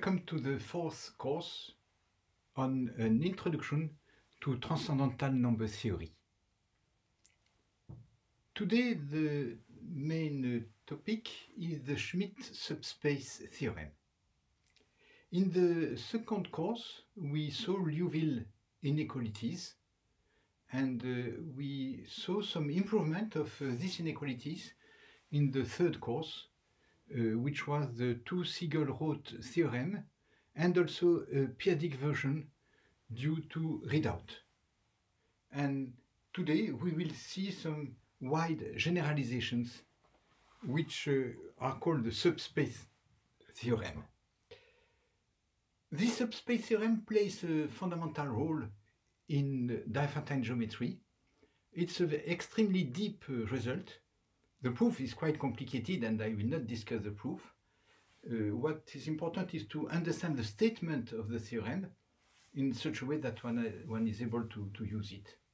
Welcome to the fourth course on an introduction to transcendental number theory. Today the main topic is the Schmidt subspace theorem. In the second course we saw Liouville inequalities and we saw some improvement of these inequalities in the third course, which was the Siegel-Roth theorem and also a p-adic version due to Redoubt. And today we will see some wide generalizations which are called the subspace theorem. This subspace theorem plays a fundamental role in Diophantine geometry. It's an extremely deep result. The proof is quite complicated and I will not discuss the proof. What is important is to understand the statement of the theorem in such a way that one is able to use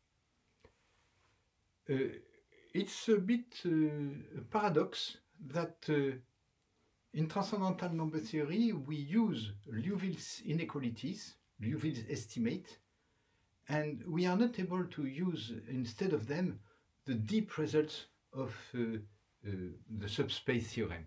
it. It's a bit a paradox that in transcendental number theory we use Liouville's inequalities, Liouville's estimate, and we are not able to use instead of them the deep results of the subspace theorem.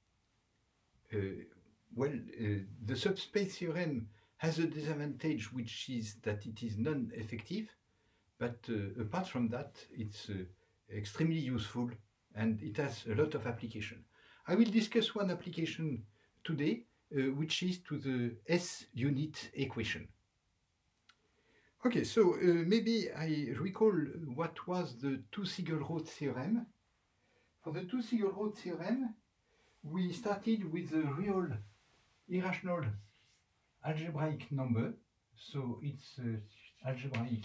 The subspace theorem has a disadvantage, which is that it is non-effective, but apart from that it's extremely useful and it has a lot of application. I will discuss one application today, which is to the S-unit equation. Okay, so maybe I recall what was the Siegel-Roth theorem. For the Siegel-Roth theorem, we started with a real irrational algebraic number. So it's algebraic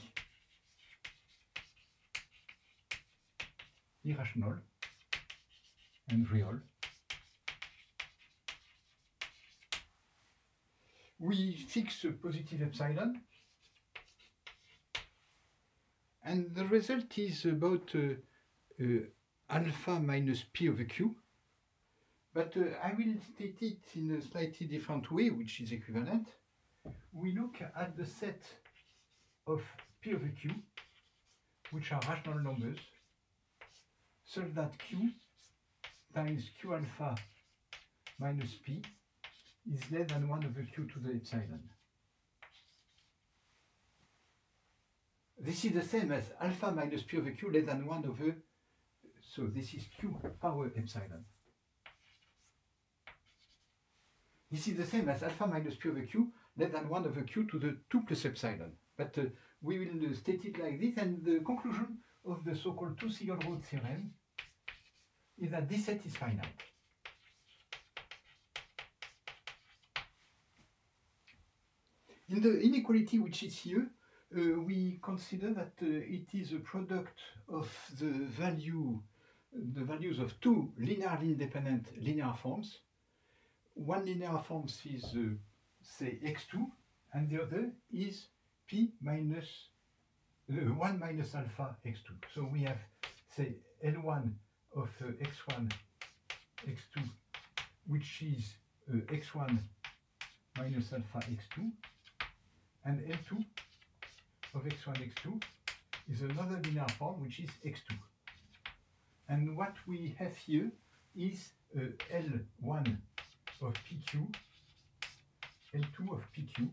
irrational and real. We fix a positive epsilon. And the result is about alpha minus p over q. But I will state it in a slightly different way, which is equivalent. We look at the set of p over q, which are rational numbers, such that q times q alpha minus p is less than 1 over q to the epsilon. This is the same as alpha minus p over q less than 1 over, so this is q power epsilon. This is the same as alpha minus p over q less than 1 over q to the 2 plus epsilon. But we will state it like this, and the conclusion of the so-called Siegel-Roth theorem is that this set is finite. In the inequality which is here, we consider that it is a product of the values of two linearly independent linear forms. One linear form is say x2 and the other is p minus 1 minus alpha x2. So we have say L1 of x1 x2, which is x1 minus alpha x2, and L2 of x1 x2 is another linear form which is x2. And what we have here is L1 of pq, L2 of pq,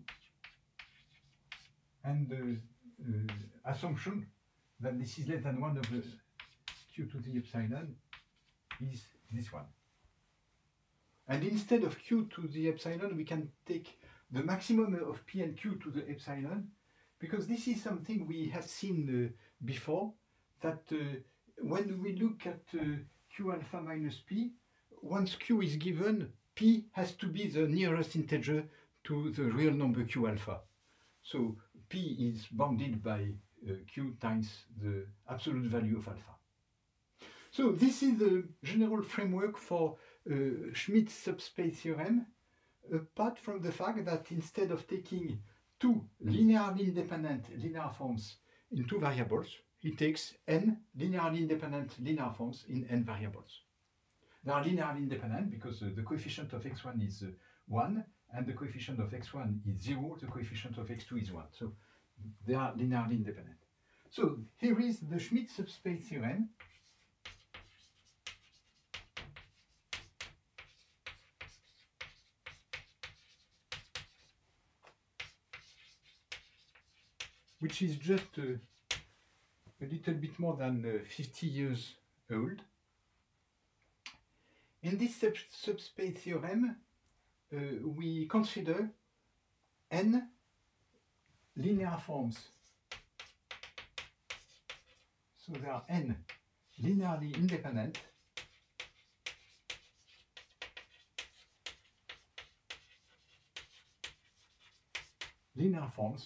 and the assumption that this is less than 1 over q to the epsilon is this one. And instead of q to the epsilon, we can take the maximum of p and q to the epsilon, because this is something we have seen before, that when we look at q alpha minus p, once q is given, p has to be the nearest integer to the real number q alpha. So p is bounded by q times the absolute value of alpha. So this is the general framework for Schmidt's subspace theorem, apart from the fact that instead of taking two linearly independent linear forms in two variables, he takes n linearly independent linear forms in n variables. They are linearly independent because the coefficient of x1 is 1 and the coefficient of x1 is 0, the coefficient of x2 is 1. So they are linearly independent. So here is the Schmidt subspace theorem. Which is just a little bit more than 50 years old. In this subspace theorem, we consider n linear forms. So there are n linearly independent linear forms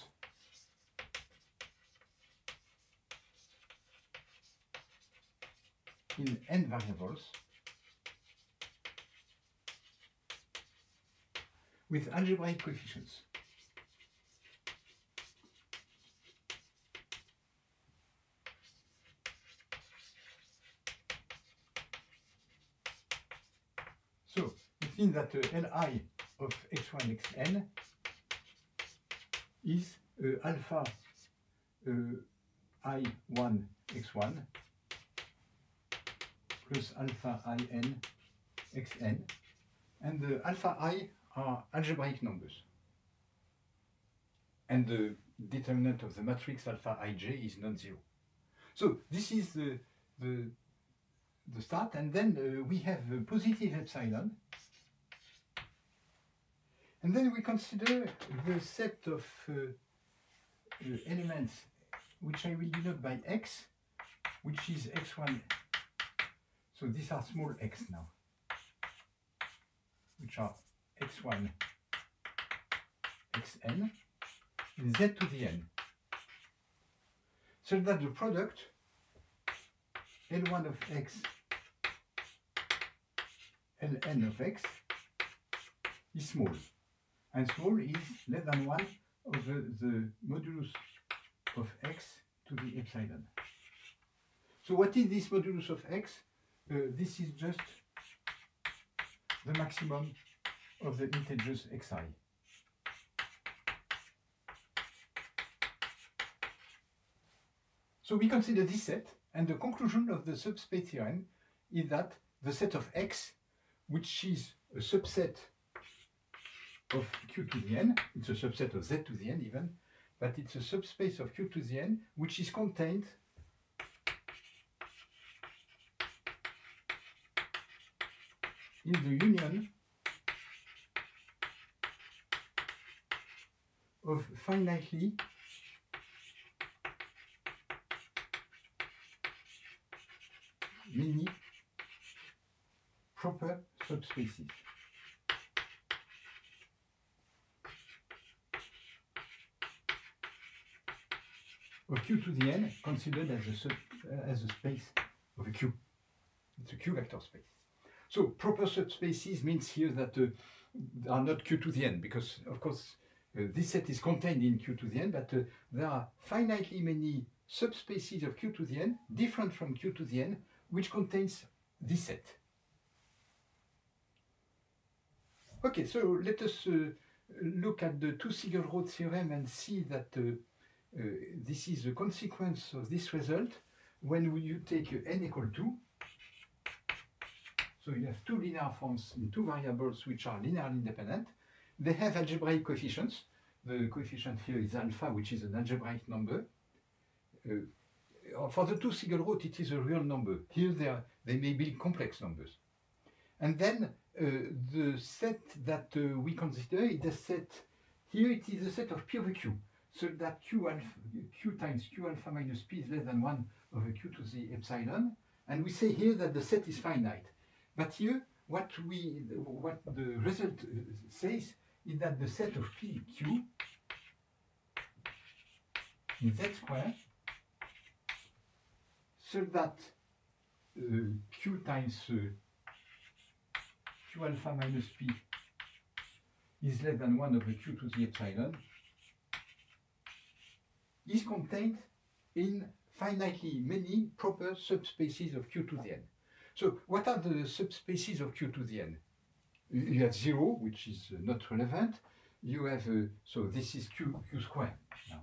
in n variables with algebraic coefficients. So it means that Li of x1 xn is alpha I1 x1 plus alpha in xn, and the alpha I are algebraic numbers. And the determinant of the matrix alpha ij is non-zero. So this is the start, and then we have a positive epsilon. And then we consider the set of elements which I will denote by x, which is x1. So these are small x now, which are x1, xn, in z to the n. So that the product L1 of x, Ln of x is small. And small is less than 1 over the modulus of x to the epsilon. So what is this modulus of x? This is just the maximum of the integers xi. So we consider this set, and the conclusion of the subspace theorem is that the set of x, which is a subset of q to the n, it's a subset of z to the n even, but it's a subspace of q to the n, which is contained in the union of finitely many proper subspaces. Of q to the n considered as a space of a q. It's a q vector space. So proper subspaces means here that they are not q to the n, because of course this set is contained in q to the n, but there are finitely many subspaces of q to the n, different from q to the n, which contains this set. Okay, so let us look at the two-Siegel-Rho theorem and see that this is a consequence of this result when you take n equal 2. So you have two linear forms in two variables which are linearly independent. They have algebraic coefficients. The coefficient here is alpha, which is an algebraic number. For the two-Siegel-Rho, it is a real number. Here they may be complex numbers. And then the set that we consider is the set, here it is a set of P over Q. So that Q times Q alpha minus P is less than 1 over Q to the epsilon. And we say here that the set is finite. But here, what the result says is that the set of PQ in Z square, so that Q times Q alpha minus P is less than 1 over Q to the epsilon, is contained in finitely many proper subspaces of Q to the n. So what are the subspaces of Q to the n? You have 0, which is not relevant. You have, so this is q square now.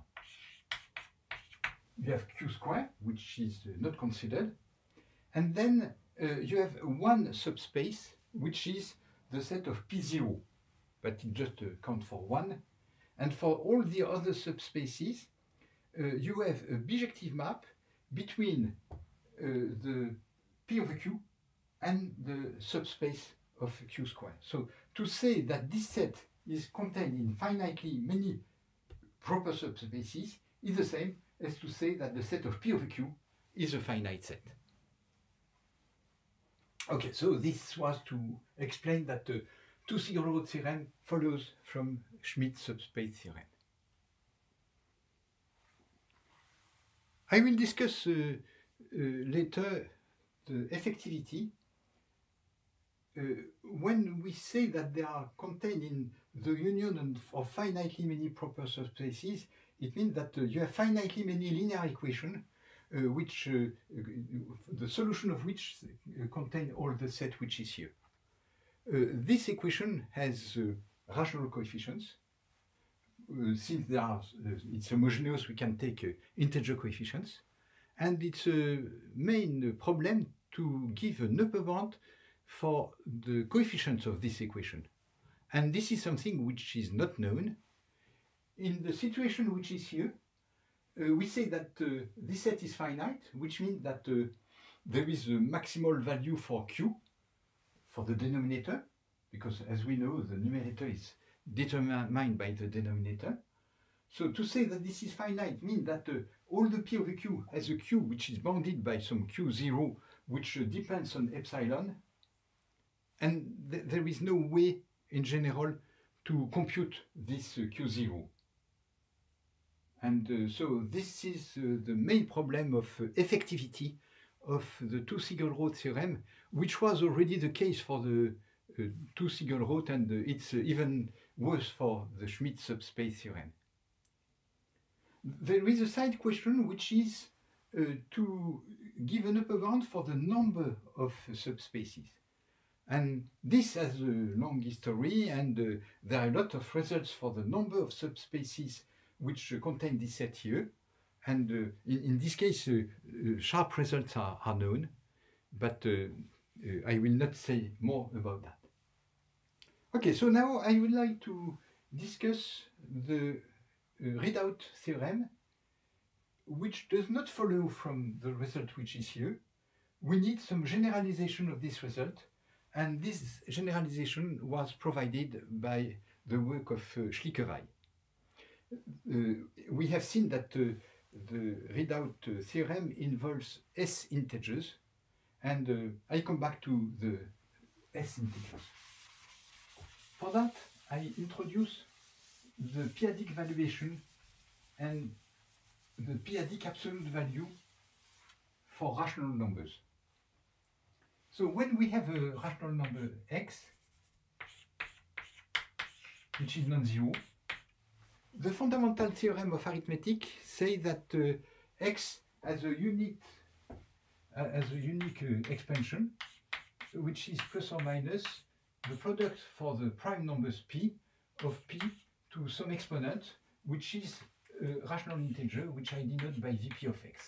You have q square, which is not considered. And then you have one subspace, which is the set of P0, but it just counts for 1. And for all the other subspaces, you have a bijective map between the P over Q and the subspace of Q square. So to say that this set is contained in finitely many proper subspaces is the same as to say that the set of P over Q is a finite set. Okay, so this was to explain that the two-Siegel-Rho theorem follows from Schmidt subspace theorem. I will discuss later the effectivity. When we say that they are contained in the union of finitely many proper subspaces, it means that you have finitely many linear equations which the solution of which contain all the set which is here. This equation has rational coefficients. Since they are, it's homogeneous, we can take integer coefficients, and it's a main problem to give an upper bound for the coefficients of this equation. And this is something which is not known. In the situation which is here, we say that this set is finite, which means that there is a maximal value for q, for the denominator, because as we know, the numerator is determined by the denominator. So to say that this is finite means that all the p over q has a q which is bounded by some q0, which depends on epsilon, and there is no way in general to compute this q0. And so this is the main problem of effectivity of the two-Siegel-Rho theorem, which was already the case for the two-Siegel-Rho, and it's even worse for the Schmidt subspace theorem. There is a side question which is to give an upper bound for the number of subspaces. And this has a long history, and there are a lot of results for the number of subspaces which contain this set here. And in this case, sharp results are known, but I will not say more about that. Okay, so now I would like to discuss the readout theorem, which does not follow from the result which is here. We need some generalization of this result, and this generalization was provided by the work of Schlicke-Weih. We have seen that the readout theorem involves S integers, and I come back to the S integers. For that, I introduce the p-adic valuation and the p-adic absolute value for rational numbers. So when we have a rational number x, which is non-zero, the fundamental theorem of arithmetic says that x has a unique expansion, which is plus or minus the product for the prime numbers p of p to some exponent, which is a rational integer, which I denote by vp of x.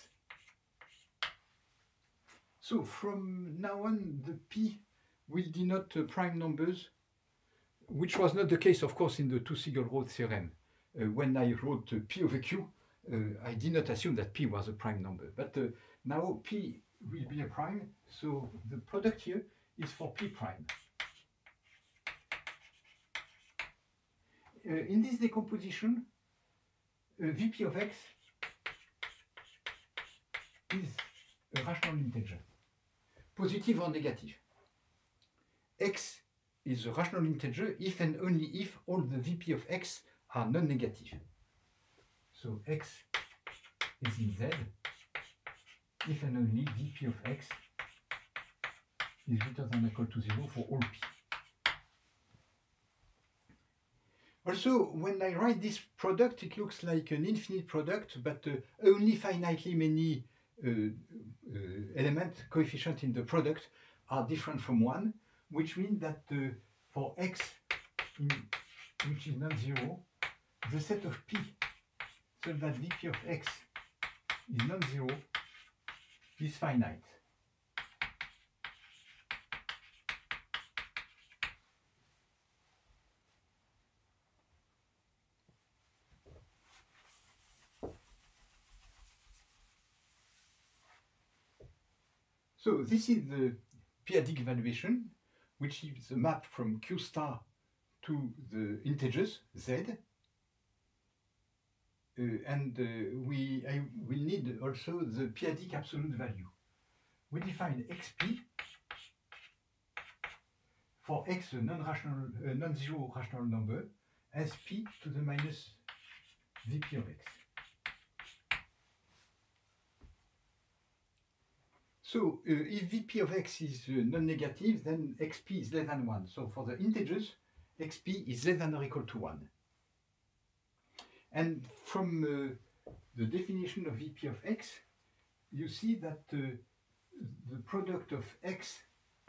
So from now on, the p will denote prime numbers, which was not the case, of course, in the two-Siegel-Rho theorem. When I wrote p over q, I did not assume that p was a prime number. But now p will be a prime, so the product here is for p prime. In this decomposition, vp of x is a rational integer, positive or negative. X is a rational integer if and only if all the vp of x are non-negative. So x is in z if and only vp of x is greater than or equal to 0 for all p. Also, when I write this product, it looks like an infinite product, but only finitely many coefficients in the product are different from 1, which means that for x which is non-zero, the set of P so that Vp of x is non-zero is finite. So this is the p-adic evaluation, which is a map from Q star to the integers z. We will need also the p-adic absolute value. We define xp for x a non-zero rational number as p to the minus vp of x. So if vp of x is non-negative, then xp is less than 1. So for the integers, xp is less than or equal to 1. And from the definition of vp of x, you see that the product of x,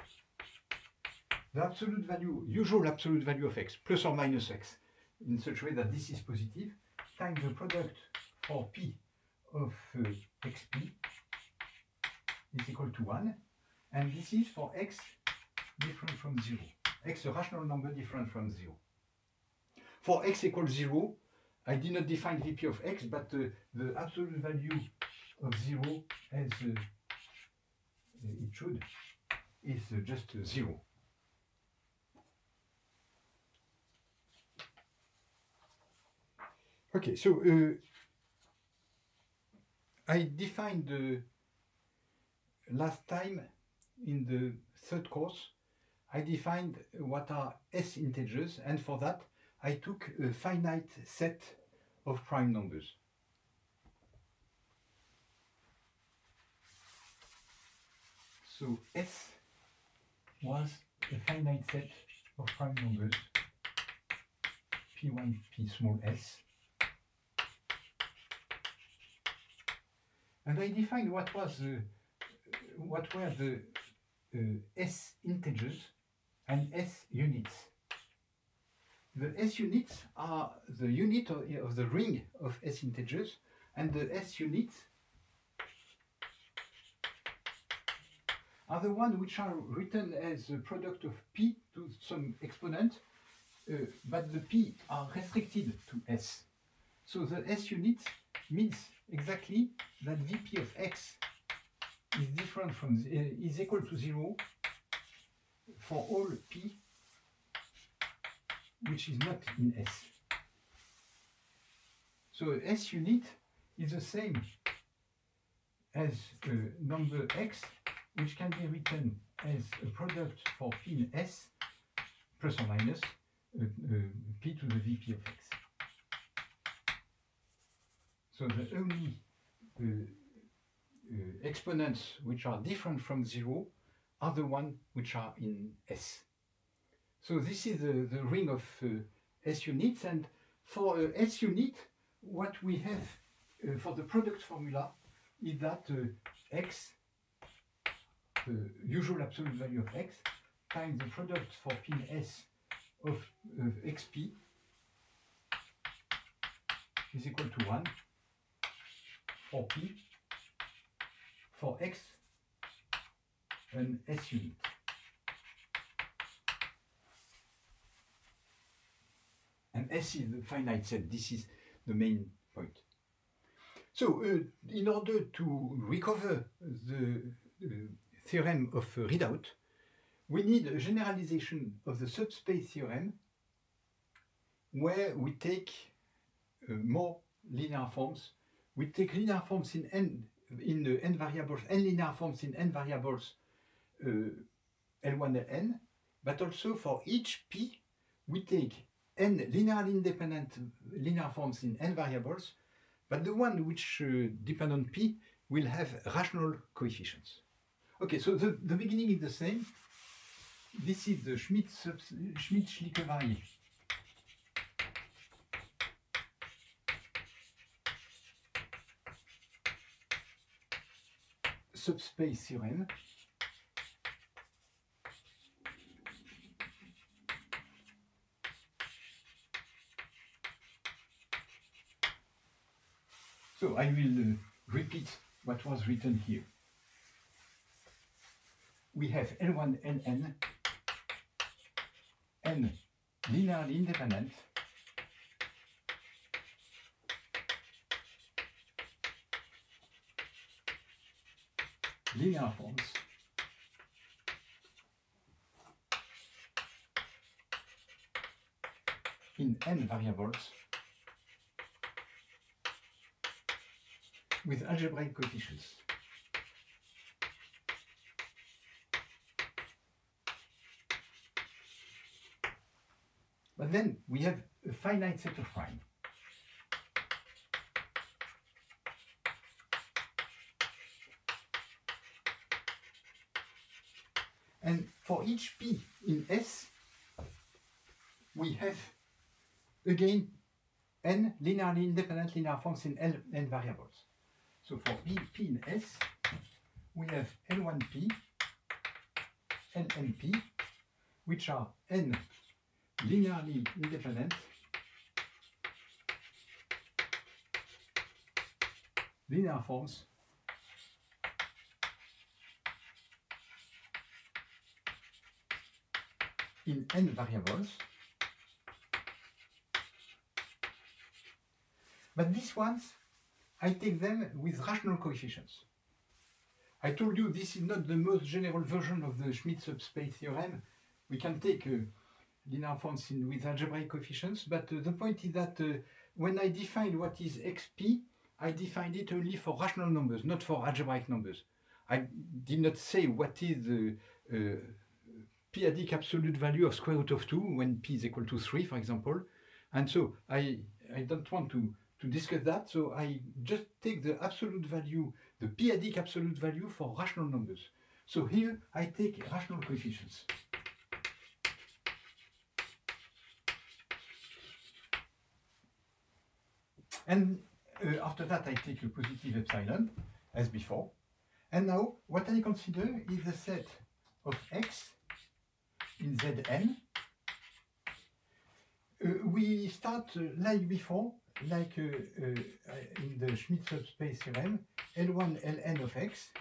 the absolute value, usual absolute value of x, plus or minus x, in such a way that this is positive, times the product for p of xp is equal to 1, and this is for x different from 0. X a rational number different from 0. For x equals 0, I did not define vp of x, but the absolute value of 0 as it should is just 0. Okay, so I defined last time in the third course, I defined what are S integers, and for that I took a finite set of prime numbers. So S was a finite set of prime numbers, P1, P small s. And I defined what were the S integers and S units. The S units are the unit of the ring of S integers, and the S units are the ones which are written as a product of P to some exponent, but the P are restricted to S. So the S unit means exactly that Vp of x is different from is equal to 0 for all P which is not in S. So S unit is the same as number x, which can be written as a product for P in S plus or minus P to the Vp of x. So the only exponents which are different from 0 are the ones which are in S. So this is the ring of S units, and for S unit, what we have for the product formula is that x, the usual absolute value of x, times the product for P in S of xp is equal to 1 for P for x an S unit. And S is the finite set. This is the main point. So in order to recover the theorem of readout, we need a generalization of the subspace theorem where we take more linear forms. We take linear forms in n variables, n linear forms in n variables L1, Ln, but also for each P we take n linearly independent linear forms in n variables, but the one which depend on P will have rational coefficients. Okay, so the beginning is the same. This is the Schmidt-Schlicke-Varié subspace theorem. I will repeat what was written here. We have L1, Ln, n linearly independent, linear forms in n variables with algebraic coefficients. But then we have a finite set of prime. And for each p in S, we have again n linearly independent linear forms in n variables. So for p in S, we have L1p, Lnp, which are n linearly independent linear forms in n variables. But these ones, I take them with rational coefficients. I told you this is not the most general version of the Schmidt subspace theorem. We can take linear forms with algebraic coefficients, but the point is that when I define what is xp, I defined it only for rational numbers, not for algebraic numbers. I did not say what is the p-adic absolute value of square root of 2 when p is equal to 3, for example. And so I don't want to discuss that, so I just take the absolute value, the p-adic absolute value for rational numbers. So here I take rational coefficients. And after that I take a positive epsilon, as before. And now what I consider is the set of x in Zn. We start like before, like in the Schmidt subspace theorem, L1 Ln of x.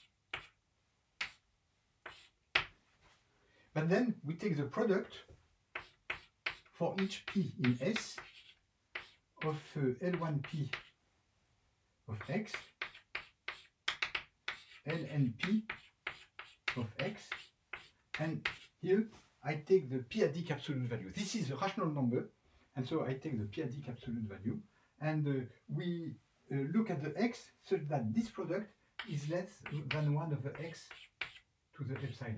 But then we take the product for each p in S of L1p of x, Lnp of x, and here I take the p-adic absolute value. This is a rational number, and so I take the p-adic absolute value, and we look at the x such that this product is less than 1 over x to the epsilon.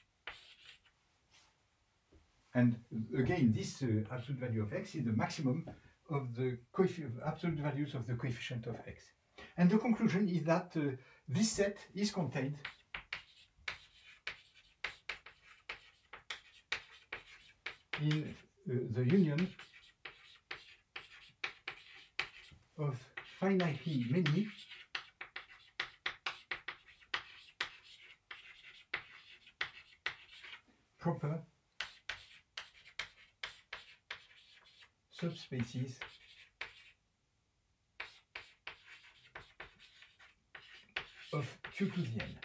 And again, this absolute value of x is the maximum of the absolute values of the coefficient of x. And the conclusion is that this set is contained in the union of finitely many proper subspaces of Q to the n.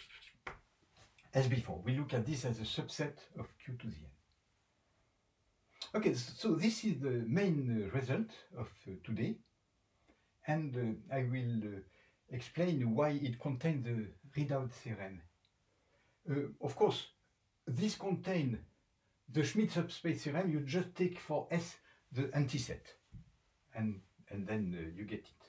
As before, we look at this as a subset of Q to the n. Okay, so this is the main result of today, and I will explain why it contains the Ridout theorem. Of course, this contains the Schmidt subspace theorem. You just take for S the antiset, and then you get it.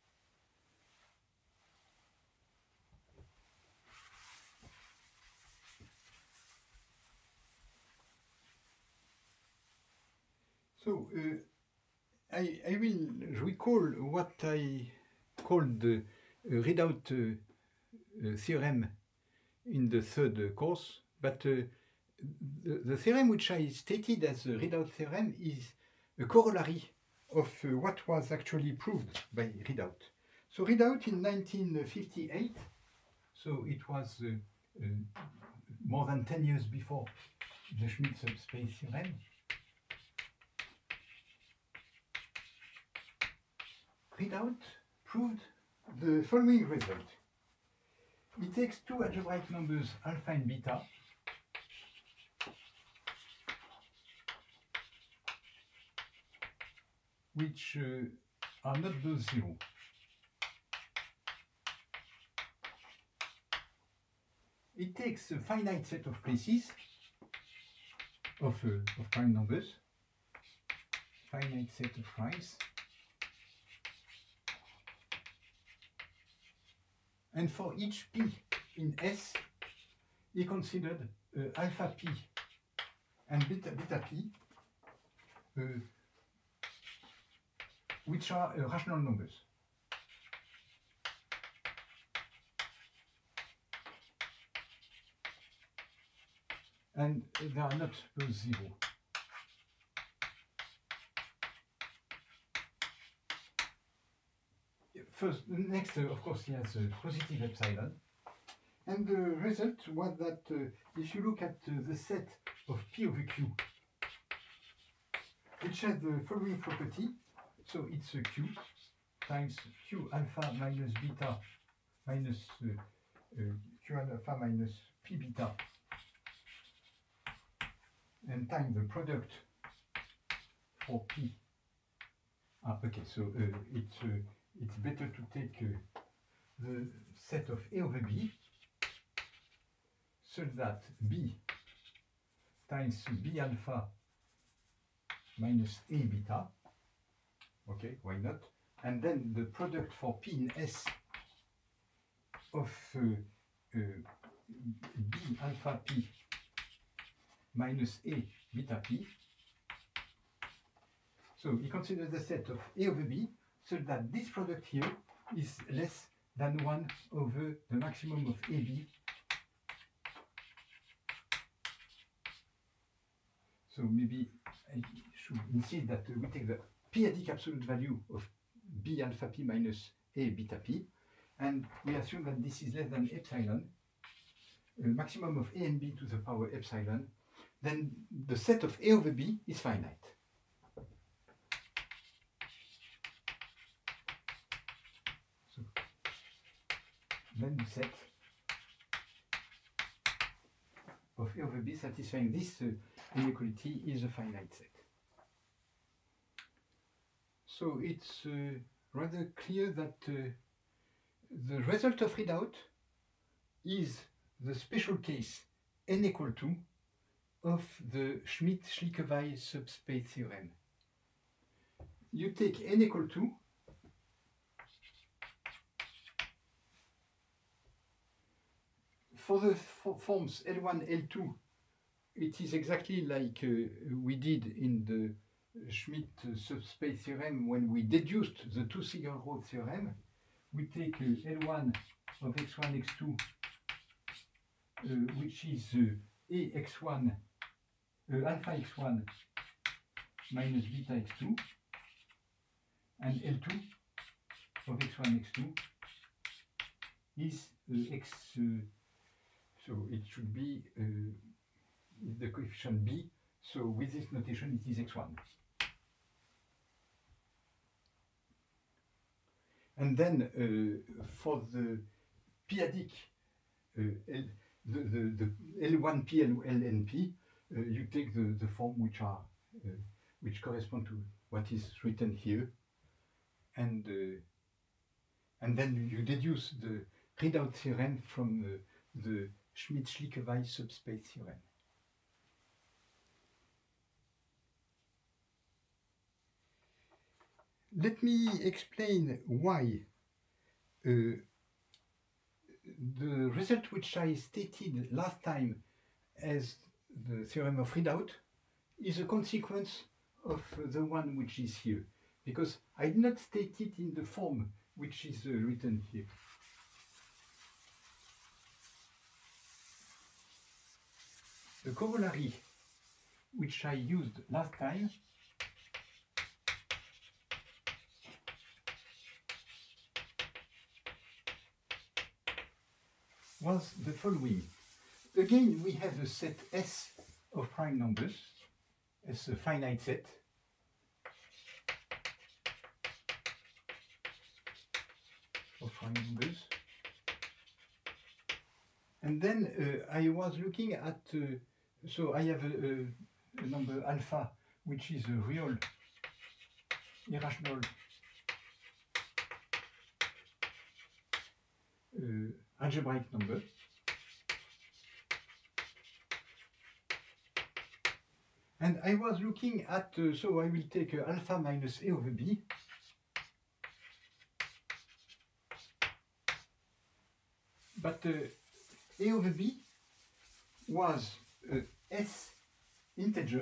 So I will recall what I called the Ridout theorem in the third course, but the theorem which I stated as the Ridout theorem is a corollary of what was actually proved by Ridout. So Ridout in 1958, so it was more than 10 years before the Schmidt subspace theorem, Ridout proved the following result. It takes two algebraic numbers alpha and beta, which are not both zero. It takes a finite set of places of prime numbers, finite set of primes, and for each p in S, he considered alpha p and beta p, which are rational numbers. And they are not both zero. First, next, of course, he has a positive epsilon. And the result was that if you look at the set of P over Q, which has the following property, so it's a Q times Q alpha minus beta minus Q alpha minus P beta, and times the product for P. Okay, so it's better to take the set of A over B, such that B times B alpha minus A beta, okay, why not? And then the product for P in S of B alpha P minus A beta P. So he considers the set of A over B so that this product here is less than 1 over the maximum of AB. So maybe I should insist that we take the p-adic absolute value of B alpha P minus A beta P, and we assume that this is less than epsilon, a maximum of A and B to the power epsilon. Then the set of A over B is finite. So then the set of A over B satisfying this inequality is a finite set. So it's rather clear that the result of readout is the special case n equal to of the Schmidt-Schlieke-Weill subspace theorem. You take n equal to for the forms L1, L2, it is exactly like we did in the Schmidt subspace theorem when we deduced the two-Siegel-Rho theorem. We take L1 of x1, x2, which is ax1, alpha x1 minus beta x2, and L2 of x1, x2 is x, so it should be the coefficient b, so with this notation it is x1. And then for the p-adic, the L1p and Lnp, you take the form which are which correspond to what is written here, and then you deduce the readout theorem from the Schmidt-Schlieke-Weill subspace theorem. Let me explain why the result which I stated last time as the theorem of readout is a consequence of the one which is here, because I did not state it in the form which is written here. The corollary which I used last time was the following. Again, we have a set S of prime numbers as a finite set. prime numbers. And then I was looking at, so I have a number alpha, which is a real irrational algebraic number. And I was looking at, so I will take alpha minus a over b. But a over b was s integer.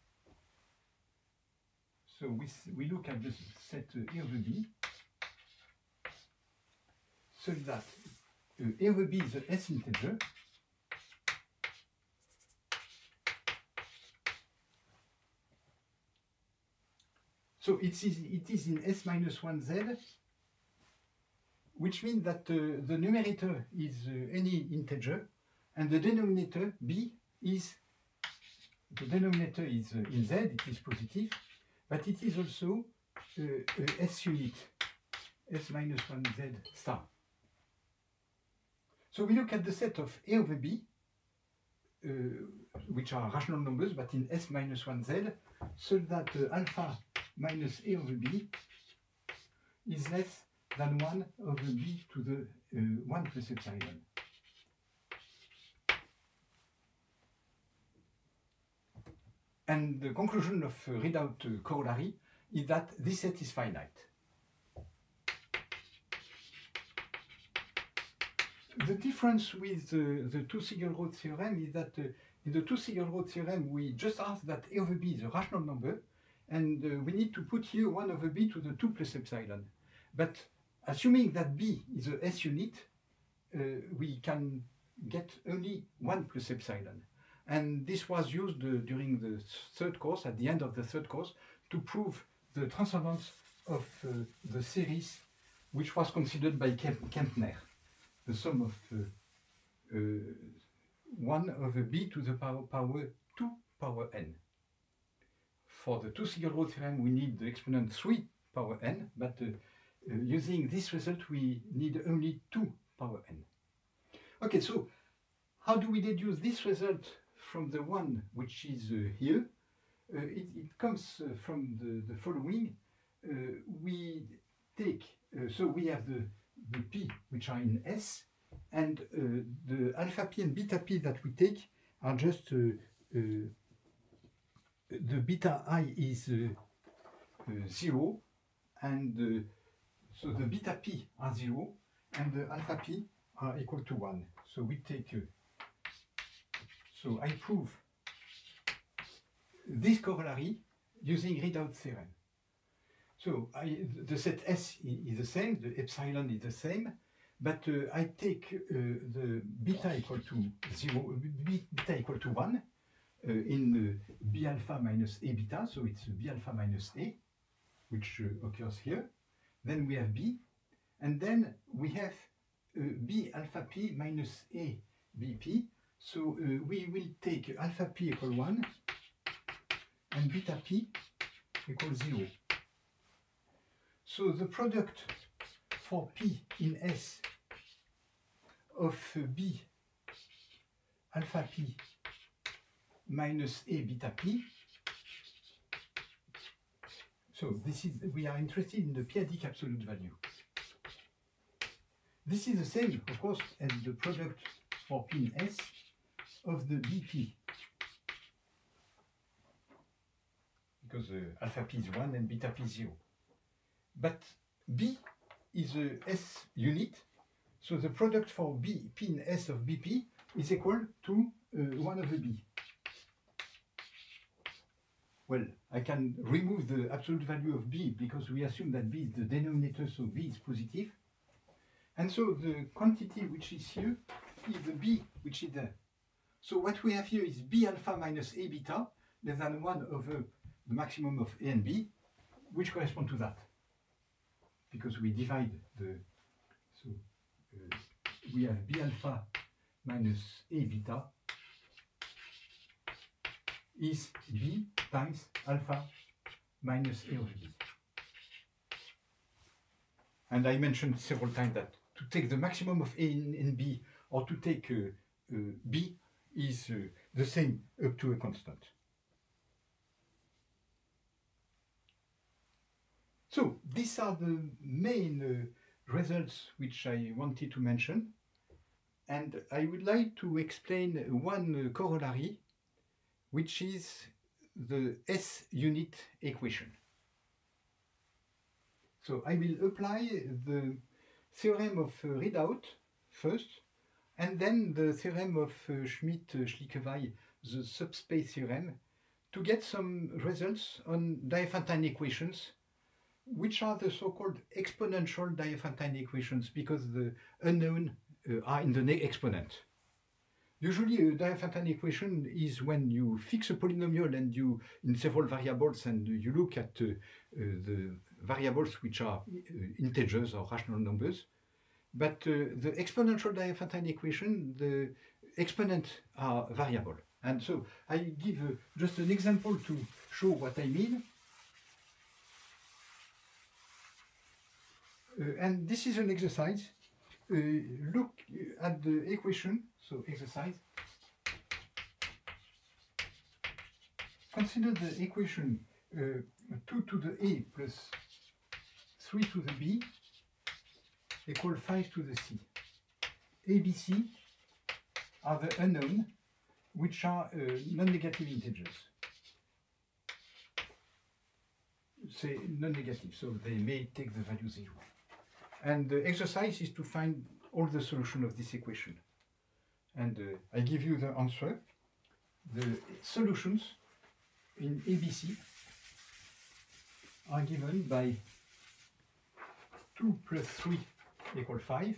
So we look at the set a over b, so that a over b is a s integer. So it is in s minus 1z, which means that the numerator is any integer, and the denominator b is, the denominator is in z, it is positive, but it is also s unit, s minus 1z star. So we look at the set of a over b, which are rational numbers, but in s minus 1z, so that alpha minus a over b is less than 1 over b to the 1 plus epsilon. And the conclusion of readout corollary is that this set is finite. The difference with the two-Siegel-Rho theorem is that in the two-Siegel-Rho theorem we just ask that a over b is a rational number, and we need to put here 1 over b to the 2 plus epsilon. But assuming that b is a s unit, we can get only 1 plus epsilon. And this was used during the third course, at the end of the third course, to prove the transcendence of the series which was considered by Kempner, the sum of 1 over b to the power 2 power n. For the two-Siegel-Rho theorem, we need the exponent 3 power n, but using this result, we need only 2 power n. Okay, so how do we deduce this result from the one which is here? It comes from the following. We take, so we have the p which are in S, and the alpha p and beta p that we take are just the beta I is 0, and so the beta p are 0, and the alpha p are equal to 1. So we take, so I prove this corollary using readout theorem. So the set S is the same, the epsilon is the same, but I take the beta equal to 0, beta equal to 1 in b alpha minus a beta, so it's b alpha minus a, which occurs here. Then we have b, and then we have b alpha p minus a bp. So we will take alpha p equal 1 and beta p equals 0. So the product for p in S of b alpha p minus a beta p, so this is, we are interested in the p-adic absolute value. This is the same, of course, as the product for p in S of the bp, because alpha p is 1 and beta p is 0. But b is a S unit, so the product for p in S of bp is equal to 1 over b. Well, I can remove the absolute value of b because we assume that b is the denominator, so b is positive. And so the quantity which is here is the b which is there. So what we have here is b alpha minus a beta less than 1 over the maximum of a and b, which correspond to that. Because we divide the, so we have b alpha minus a beta is b times alpha minus a over b. And I mentioned several times that to take the maximum of A and B, or to take B, is the same up to a constant. So these are the main results which I wanted to mention, and I would like to explain one corollary, which is the S-unit equation. So I will apply the theorem of Rideout first, and then the theorem of Schmidt-Schlickewey, the subspace theorem, to get some results on Diophantine equations, which are the so-called exponential Diophantine equations, because the unknown are in the exponent. Usually a Diophantine equation is when you fix a polynomial and you in several variables, and you look at the variables which are integers or rational numbers. But the exponential Diophantine equation, the exponents are variable. And so I give just an example to show what I mean. And this is an exercise. Look at the equation, so exercise. Consider the equation 2 to the A plus 3 to the B equal 5 to the C. A, B, C are the unknown, which are non-negative integers. Say non-negative, so they may take the value 0. And the exercise is to find all the solution of this equation. And I give you the answer. The solutions in ABC are given by 2 plus 3 equal 5.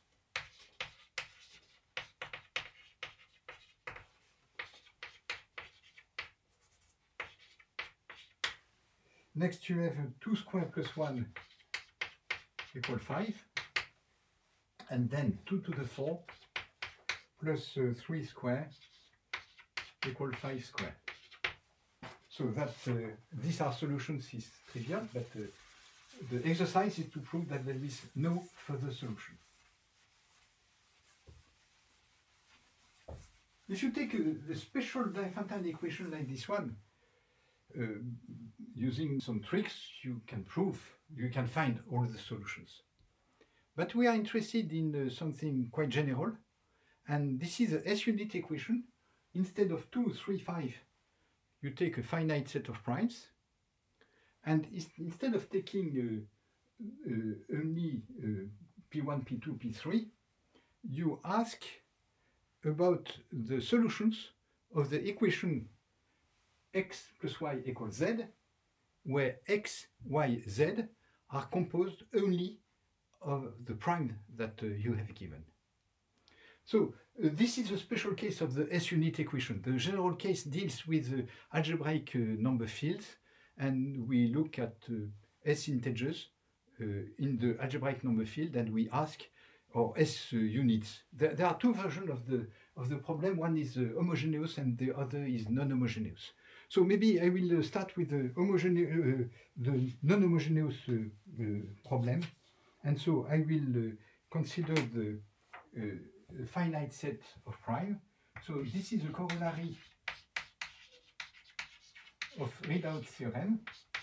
Next you have 2 squared plus 1 equal 5, and then 2 to the 4 plus 3 squared equal 5 squared. So that these are solutions is trivial, but the exercise is to prove that there is no further solution. If you take a special Diophantine equation like this one, using some tricks, you can prove, you can find all the solutions. But we are interested in something quite general, and this is a S-unit equation. Instead of 2, 3, 5, you take a finite set of primes, and instead of taking only P1, P2, P3, you ask about the solutions of the equation x plus y equals z, where x, y, z are composed only of the prime that you have given. So this is a special case of the S-unit equation. The general case deals with algebraic number fields, and we look at S integers in the algebraic number field, and we ask, or S units. There are two versions of the problem. One is homogeneous and the other is non-homogeneous. So maybe I will start with the non-homogeneous problem, and so I will consider the finite set of prime. So this is a corollary of Rideout theorem.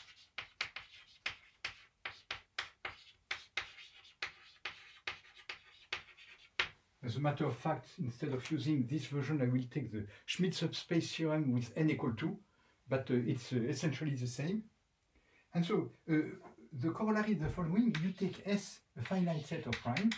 As a matter of fact, instead of using this version, I will take the Schmidt subspace theorem with n equal 2, but it's essentially the same. And so the corollary is the following. You take S, a finite set of prime,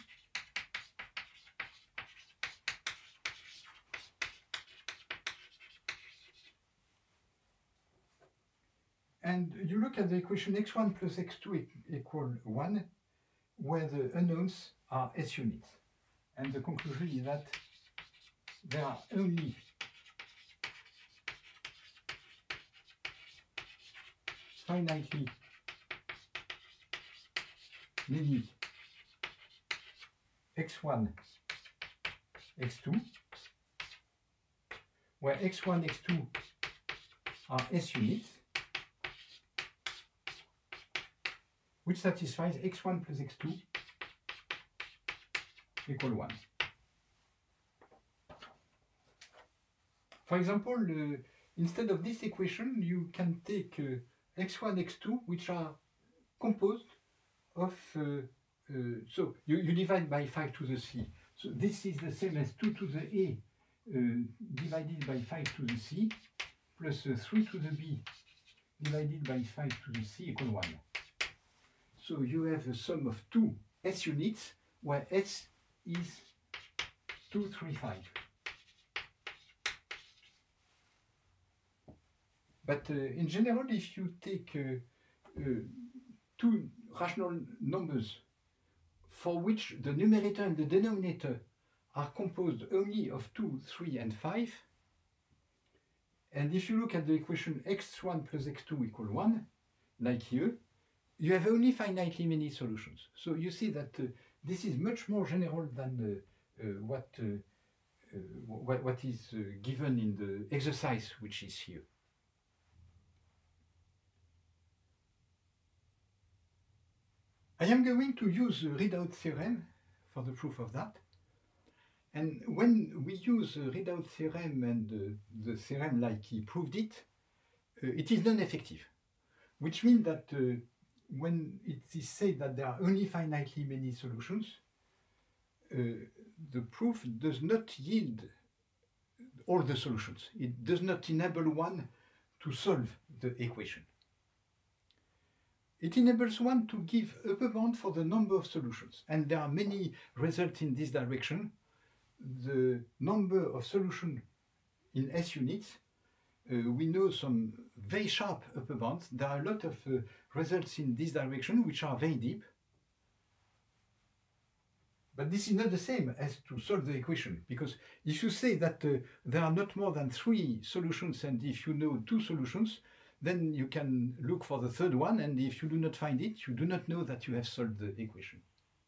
and you look at the equation x1 plus x2 equal 1, where the unknowns are S units. And the conclusion is that there are only finitely many x1, x2, where x1, x2 are S units, which satisfies x1 plus x2 equal 1. For example, instead of this equation, you can take x1, x2, which are composed of, so you divide by 5 to the c. So this is the same as 2 to the a divided by 5 to the c, plus 3 to the b divided by 5 to the c equal 1. So you have a sum of two S units, where S is 2, 3, 5. But in general, if you take two rational numbers for which the numerator and the denominator are composed only of 2, 3, and 5, and if you look at the equation x1 plus x2 equal 1, like here, you have only finitely many solutions. So you see that this is much more general than what is given in the exercise which is here. I am going to use the Redhout theorem for the proof of that. And when we use the Redhout theorem and the theorem like he proved it, it is non-effective, which means that when it is said that there are only finitely many solutions, the proof does not yield all the solutions. It does not enable one to solve the equation. It enables one to give upper bound for the number of solutions, and there are many results in this direction. The number of solutions in S units, we know some very sharp upper bounds. There are a lot of results in this direction which are very deep. But this is not the same as to solve the equation, because if you say that there are not more than 3 solutions, and if you know 2 solutions, then you can look for the third one, and if you do not find it, you do not know that you have solved the equation.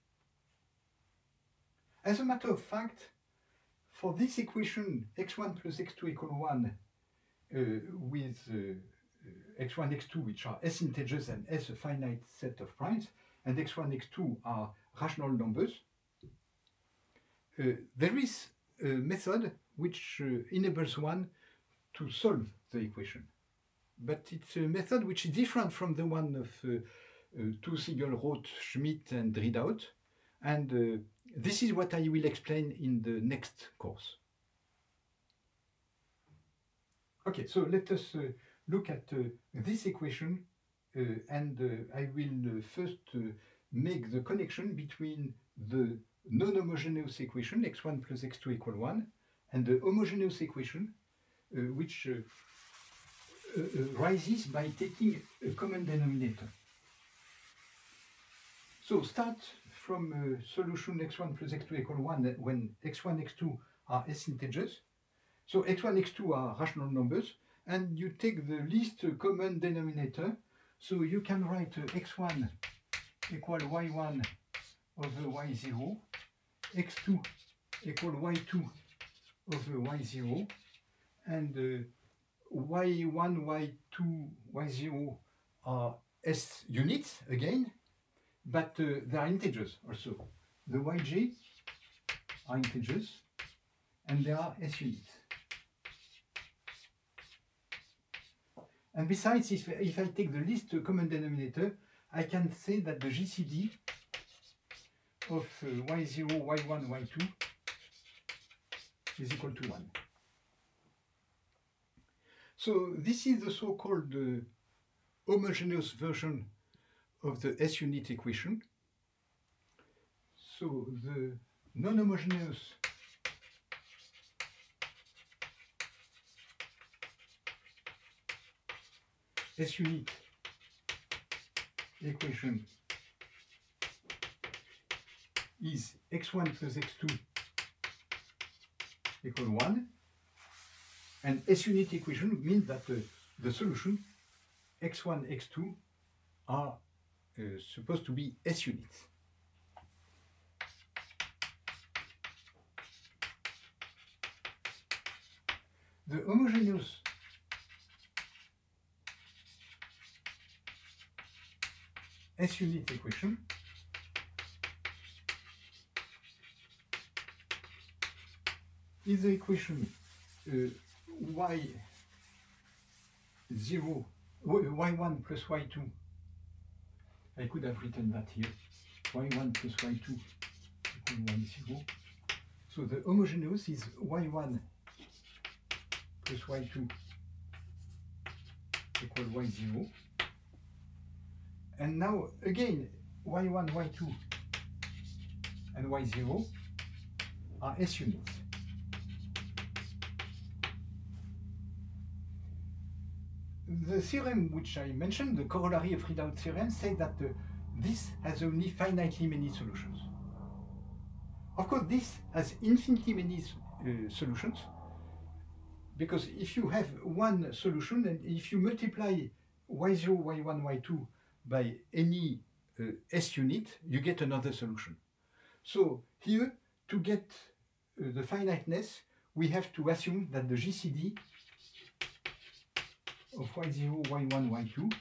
As a matter of fact, for this equation x1 plus x2 equal 1 with x1, x2 which are S integers and S a finite set of primes, and x1, x2 are rational numbers, there is a method which enables one to solve the equation. But it's a method which is different from the one of Siegel, Roth, Schmidt, and Redhout, and this is what I will explain in the next course. Okay, so let us look at this equation, and I will first make the connection between the non-homogeneous equation x1 plus x2 equal 1 and the homogeneous equation which rises by taking a common denominator. So start from solution x1 plus x2 equal 1 when x1, x2 are S integers. So x1, x2 are rational numbers, and you take the least common denominator. So you can write x1 equal y1 over y0, x2 equal y2 over y0, and y1, y2, y0 are S units again, but they are integers also. The yj are integers, and they are S units. And besides, if I take the least common denominator, I can say that the GCD of y0, y1, y2 is equal to 1. So this is the so-called homogeneous version of the S unit equation. So the non-homogeneous S unit equation is x1 plus x2 equal 1, and S unit equation means that the solution x1, x2 are supposed to be S units. The homogeneous S unit equation is the equation y0, y1 plus y2. I could have written that here. Y1 plus y2 equal y0. So the homogeneous is y1 plus y2 equal y0. And now again, y1, y2 and y0 are S units. The theorem which I mentioned, the corollary of Rideout theorem, says that this has only finitely many solutions. Of course, this has infinitely many solutions, because if you have one solution, and if you multiply y0, y1, y2 by any S unit, you get another solution. So here, to get the finiteness, we have to assume that the GCD of y0, y1, y2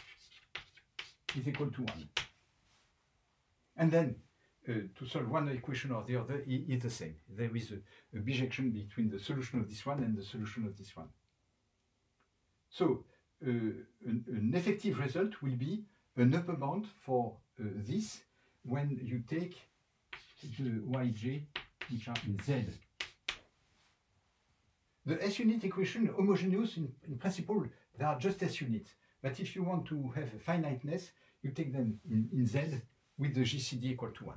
is equal to 1. And then, to solve one equation or the other is the same. There is a bijection between the solution of this one and the solution of this one. So, an effective result will be an upper bound for this when you take the yj, which are in Z. The S unit equation, homogeneous in principle, they are just S units. But if you want to have a finiteness, you take them in Z with the GCD equal to 1.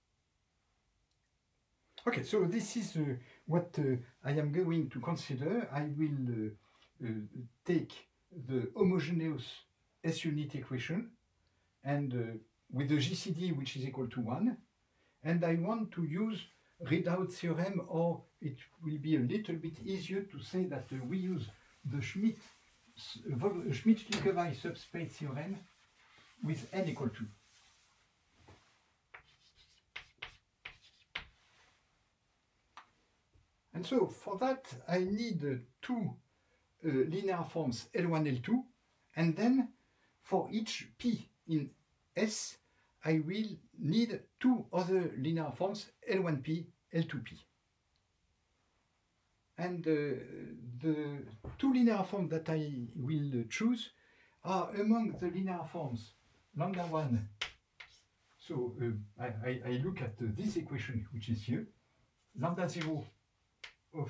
Okay, so this is what I am going to consider. I will take the homogeneous S unit equation and with the GCD which is equal to 1, and I want to use Rideout theorem, or it will be a little bit easier to say that we use the Schmidt-Linkewey subspace theorem with n equal to. And so for that I need two linear forms L1, L2, and then for each p in S I will need two other linear forms, L1p, L2p. And the two linear forms that I will choose are among the linear forms lambda 1. So I look at this equation, which is here, lambda 0 of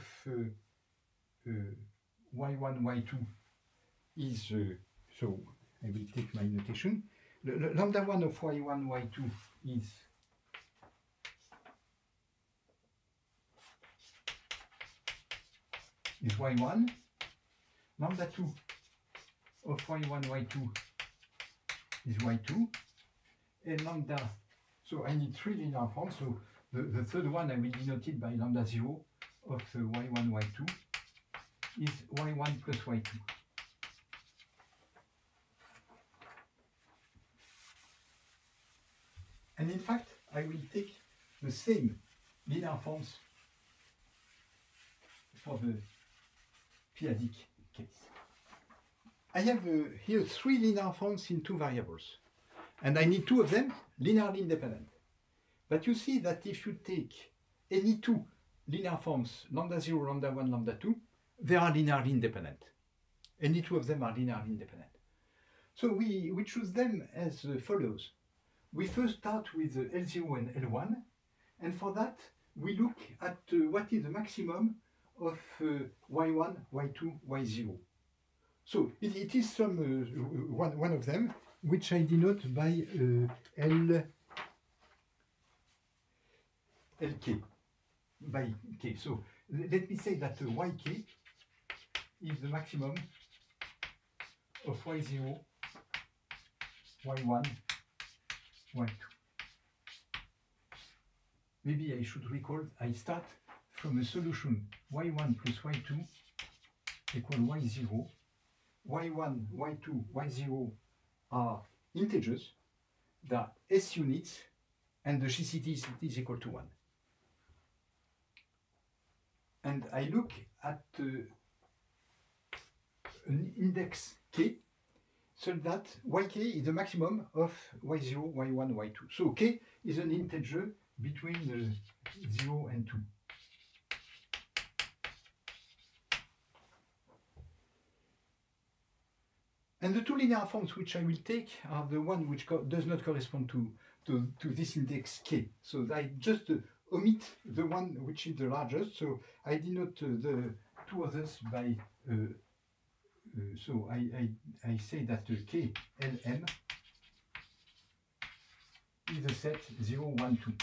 y1, y2 is, so I will take my notation. Lambda 1 of y1, y2 is y1. Lambda 2 of y1, y2 is y2. And lambda, so I need three linear forms. So the third one I will denote it by lambda 0 of y1, y2 is y1 plus y2. And in fact, I will take the same linear forms for the p-adic case. I have here three linear forms in two variables, and I need two of them linearly independent. But you see that if you take any two linear forms, lambda 0, lambda 1, lambda 2, they are linearly independent. Any two of them are linearly independent. So we choose them as follows. We first start with L0 and L1, and for that we look at what is the maximum of y1, y2, y0. So it is some one of them, which I denote by Lk, by k. So let me say that yk is the maximum of y0, y1, y2. Maybe I should recall, I start from a solution y1 plus y2 equal y0. y1, y2, y0 are integers, they are S units, and the GCD is equal to 1. And I look at an index k, so that yk is the maximum of y0, y1, y2. So k is an integer between 0 and 2. And the two linear forms which I will take are the one which does not correspond to this index k. So I just omit the one which is the largest. So I denote the two others by, so I say that k Lm is a set 0, 1, 2.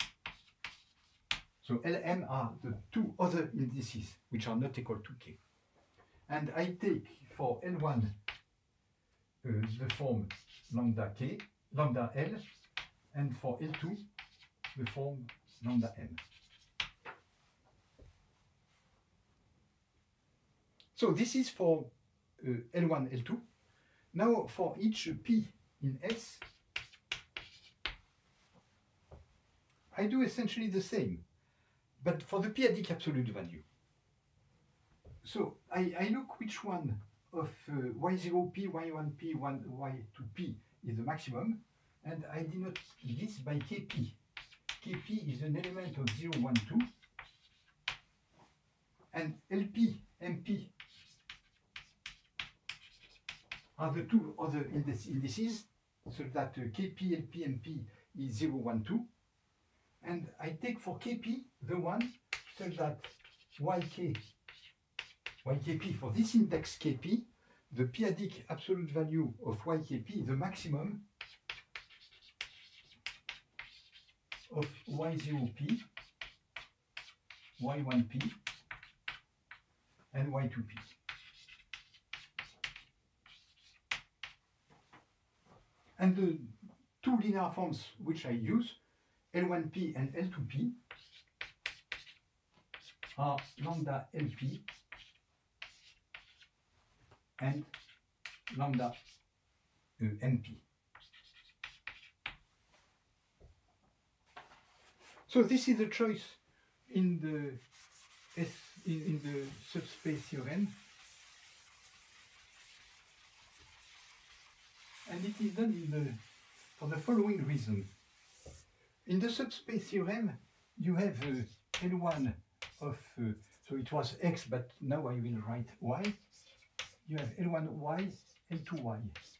So Lm are the two other indices which are not equal to k. And I take for L1 the form lambda k, lambda L, and for L2 the form lambda m. So this is for L1, L2. Now for each p in S, I do essentially the same, but for the p-adic absolute value. So I look which one of y0p, y1p, y2p is the maximum, and I denote this by kp. Kp is an element of 0, 1, 2, and Lp, Mp are the two other indices, so that Kp, Lp, Mp is 0, 1, 2, and I take for Kp the one so that Ykp for this index Kp, the p-adic absolute value of Ykp is the maximum of y0p, y1p, and y2p. And the two linear forms which I use, L1p and L2p, are lambda Lp and lambda Mp. So this is the choice in the in the subspace theorem, and it is done for the following reason. In the subspace theorem, you have L1 of so it was x, but now I will write y. You have L1y, L2y,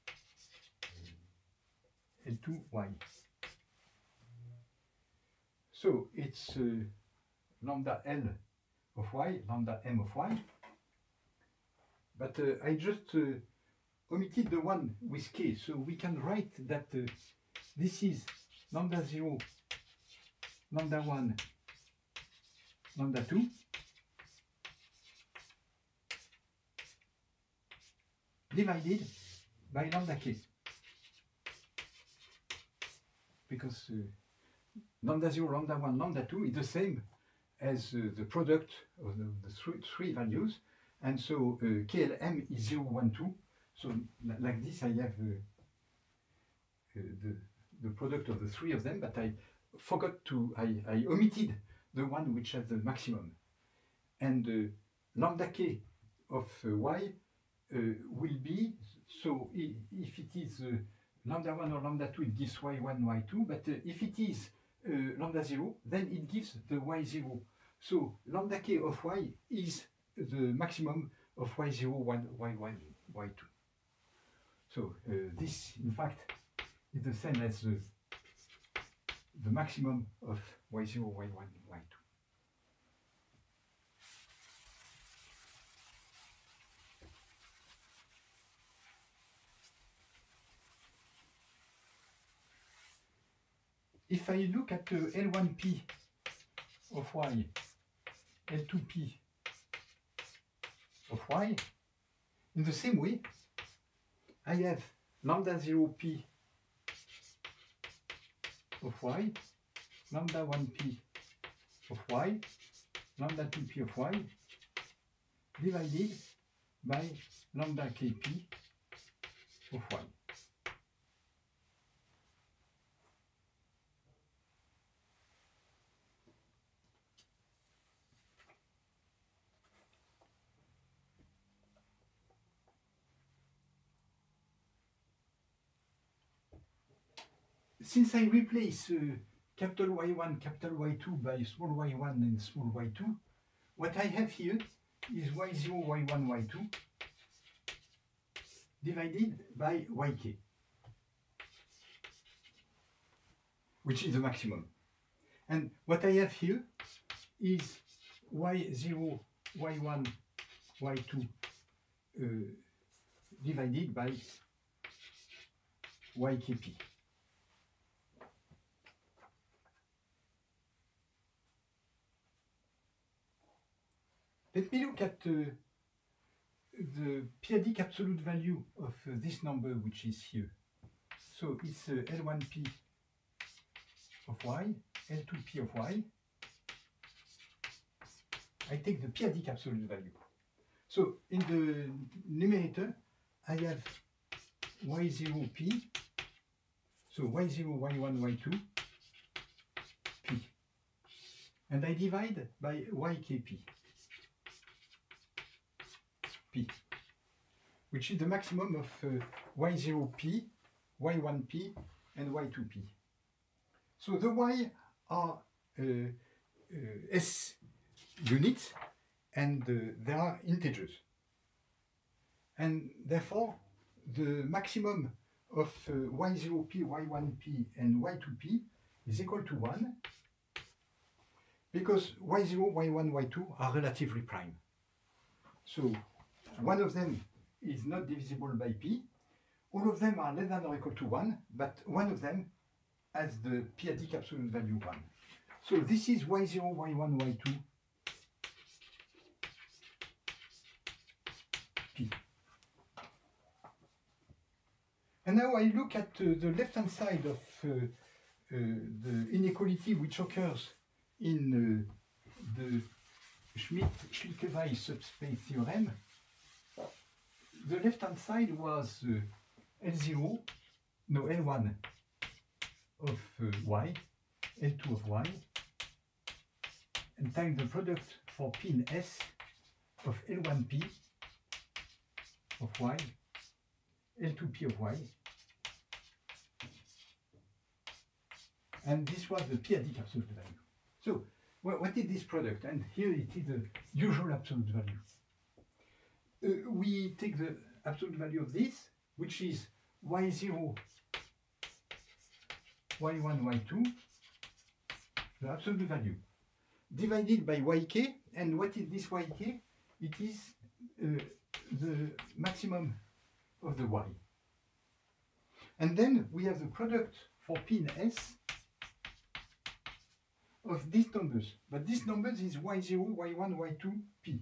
L2y. So it's lambda L of y, lambda m of y. But I just omitted the one with k, so we can write that this is lambda 0, lambda 1, lambda 2, divided by lambda k. Because lambda 0, lambda 1, lambda 2 is the same as the product of the three values. And so KLM is 0, 1, 2. So like this I have the product of the three of them, but I forgot to, I omitted the one which has the maximum. And lambda k of y will be, so if it is lambda 1 or lambda 2, it gives y1, y2, but if it is lambda 0, then it gives the y0. So lambda k of y is the maximum of y0, y1, y2. So this, in fact, is the same as the maximum of y0, y1, y2. If I look at L1p of y, L2p of y, in the same way, I have lambda 0p of y, lambda 1p of y, lambda 2p of y, divided by lambda kp of y. Since I replace capital Y1, capital Y2 by small y1 and small y2, what I have here is y0, y1, y2 divided by yk, which is the maximum. And what I have here is y0, y1, y2 divided by ykp. Let me look at the periodic absolute value of this number, which is here. So it's L1p of y, L2p of y. I take the periodic absolute value. So in the numerator, I have y0p, so y0, y1, y2, p. And I divide by ykp, p, which is the maximum of y0p, y1p, and y2p. So the y are s units, and they are integers. And therefore, the maximum of y0p, y1p, and y2p is equal to 1, because y0, y1, y2 are relatively prime. So one of them is not divisible by p. All of them are less than or equal to 1, but one of them has the periodic absolute value 1. So this is y0, y1, y2, p. And now I look at the left-hand side of the inequality which occurs in the Schmidt-Schlieke-Weiss subspace theorem. The left-hand side was L0, no, L1 of y, L2 of y, and times the product for p in S of L1p of y, L2p of y, and this was the periodic absolute value. So, what is this product? And here it is the usual absolute value. We take the absolute value of this, which is y0, y1, y2, the absolute value, divided by yk. And what is this yk? It is the maximum of the y. And then we have the product for p in S of these numbers. But these numbers is y0, y1, y2, p.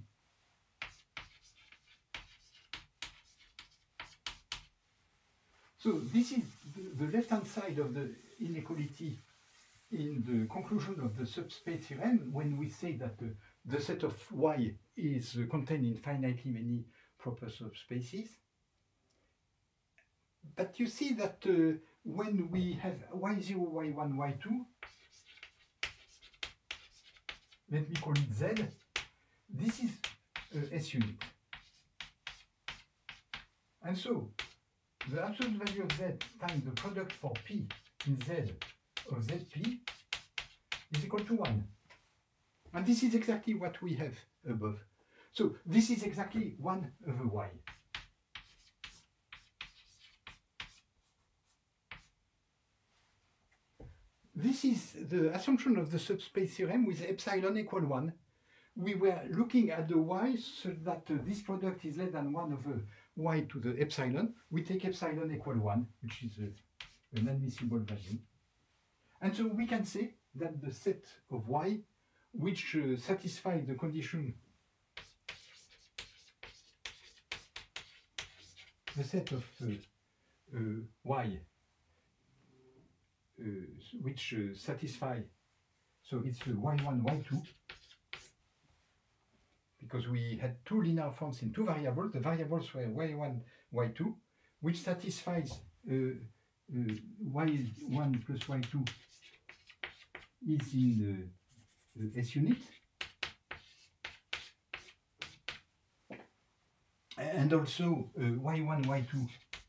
So this is the left-hand side of the inequality in the conclusion of the subspace theorem, when we say that the set of y is contained in finitely many proper subspaces. But you see that when we have y0, y1, y2, let me call it z, this is S unit. And so the absolute value of z times the product for p in z of zp is equal to 1. And this is exactly what we have above. So this is exactly 1 over y. This is the assumption of the subspace theorem with epsilon equal 1. We were looking at the y so that this product is less than 1 over y to the epsilon. We take epsilon equal 1, which is an admissible value. And so we can say that the set of y which satisfies the condition, the set of y which satisfy, so it's y1, y2, because we had two linear forms in two variables. The variables were y1, y2, which satisfies y1 plus y2 is in the S unit, and also y1, y2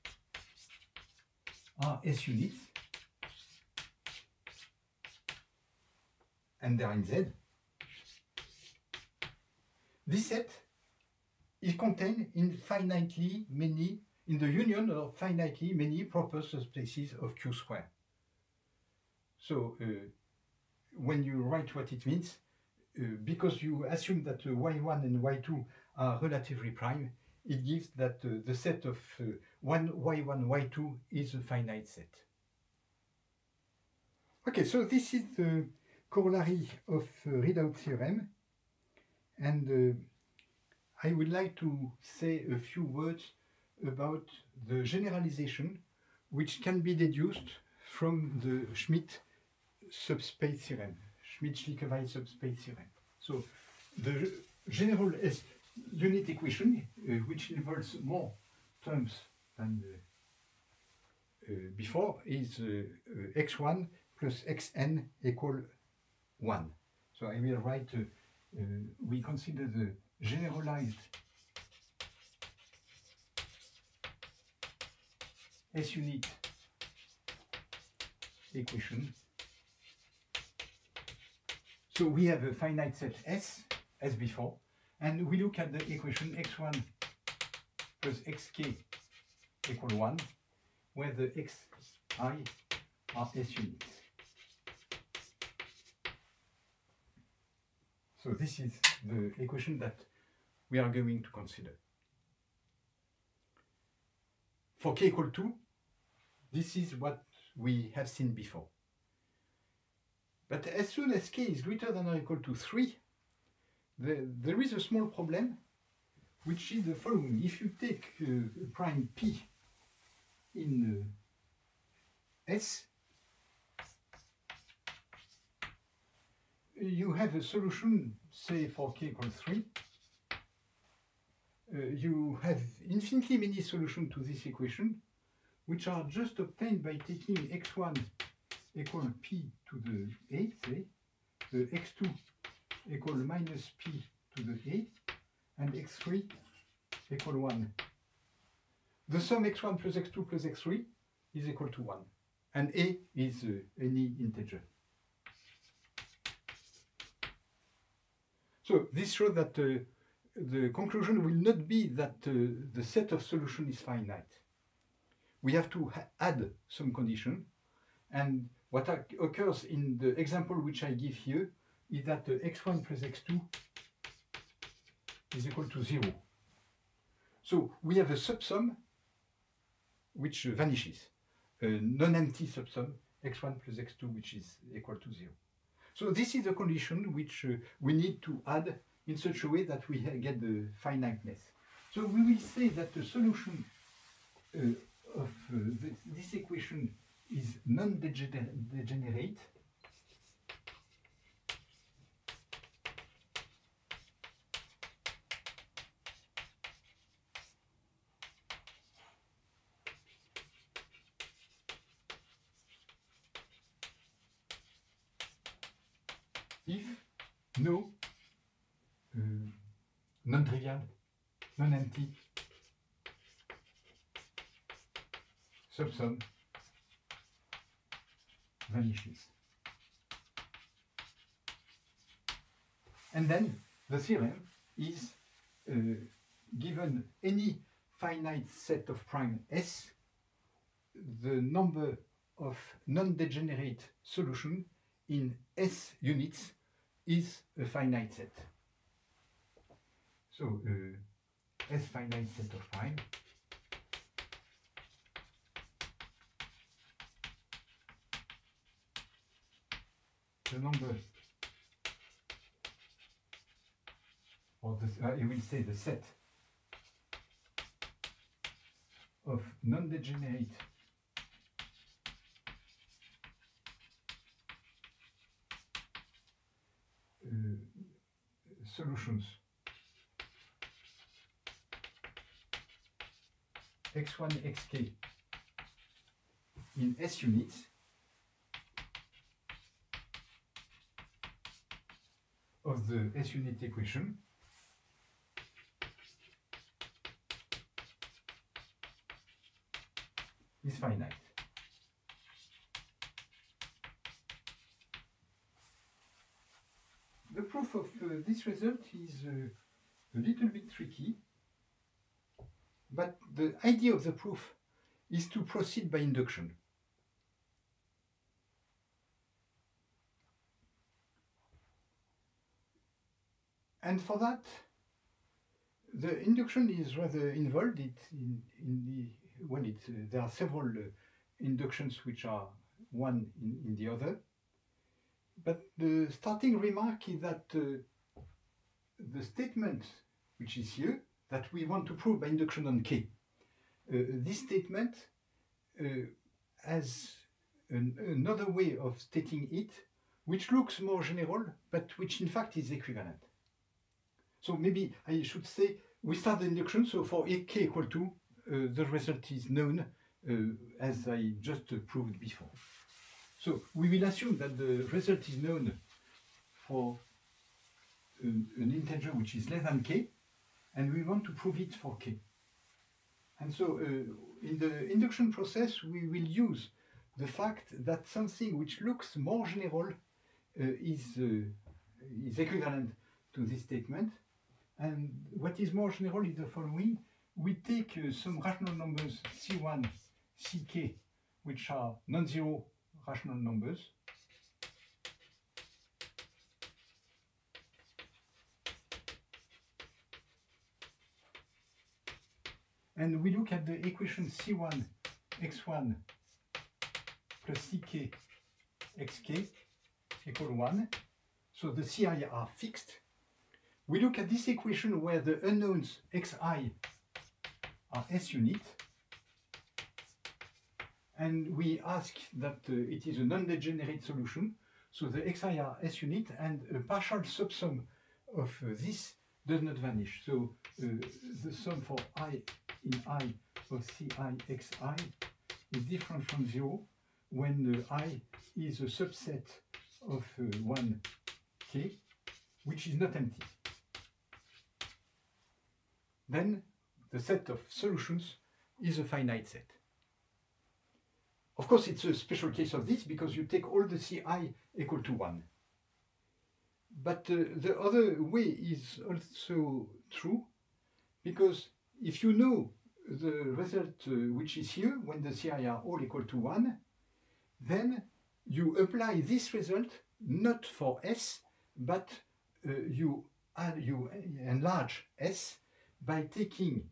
are S units, and they are in Z. This set is contained in finitely many in the union of finitely many proper subspaces of Q square. So when you write what it means, because you assume that y1 and y2 are relatively prime, it gives that the set of y1, y2 is a finite set. Okay, so this is the corollary of Redhout theorem, and I would like to say a few words about the generalization which can be deduced from the Schmidt subspace theorem, Schmidt-Schlieke-Weil subspace theorem. So the general unit equation, which involves more terms than before, is x1 plus xn equal 1. So I will write, we consider the generalized S-unit equation. So we have a finite set S, as before, and we look at the equation x1 plus xk equal 1, where the xi are S units. So this is the equation that we are going to consider. For k equal 2, this is what we have seen before. But as soon as k is greater than or equal to 3, there is a small problem, which is the following. If you take prime p in S, you have a solution, say for k equals 3. You have infinitely many solutions to this equation, which are just obtained by taking x1 equal p to the a, say, x2 equal minus p to the a, and x3 equal 1. The sum x1 plus x2 plus x3 is equal to 1, and a is any integer. So this shows that the conclusion will not be that the set of solution is finite. We have to add some condition, and what occurs in the example which I give here is that x1 plus x2 is equal to 0. So we have a subsum which vanishes, a non-empty subsum x1 plus x2 which is equal to 0. So this is a condition which we need to add in such a way that we get the finiteness. So we will say that the solution of this equation is non-degenerate if no non-trivial, non-empty subsum vanishes. And then the theorem is given any finite set of prime S, the number of non-degenerate solution in S units is a finite set. So S finite set of prime the number, or I will say the set of non-degenerate solutions x1, xk in S units of the S unit equation is finite. The proof of this result is a little bit tricky, but the idea of the proof is to proceed by induction. And for that, the induction is rather involved. There are several inductions which are one in the other. But the starting remark is that the statement which is here, that we want to prove by induction on K, this statement has another way of stating it, which looks more general, but which in fact is equivalent. So maybe I should say, we start the induction, so for K equal to, the result is known as I just proved before. So we will assume that the result is known for an integer which is less than K, and we want to prove it for K. And so in the induction process, we will use the fact that something which looks more general is equivalent to this statement. And what is more general is the following. We take some rational numbers C1, Ck, which are non-zero rational numbers. And we look at the equation C1 x1 plus Ck xk equal 1. So the Ci are fixed. We look at this equation where the unknowns xi are S unit. And we ask that it is a non-degenerate solution. So the xi are S unit, and a partial subsum of this does not vanish. So the sum for I in I of Ci xi is different from 0 when I is a subset of 1k, which is not empty. Then the set of solutions is a finite set. Of course, it's a special case of this because you take all the Ci equal to 1. But the other way is also true, because if you know the result which is here, when the Ci are all equal to 1, then you apply this result not for S, but you enlarge S by taking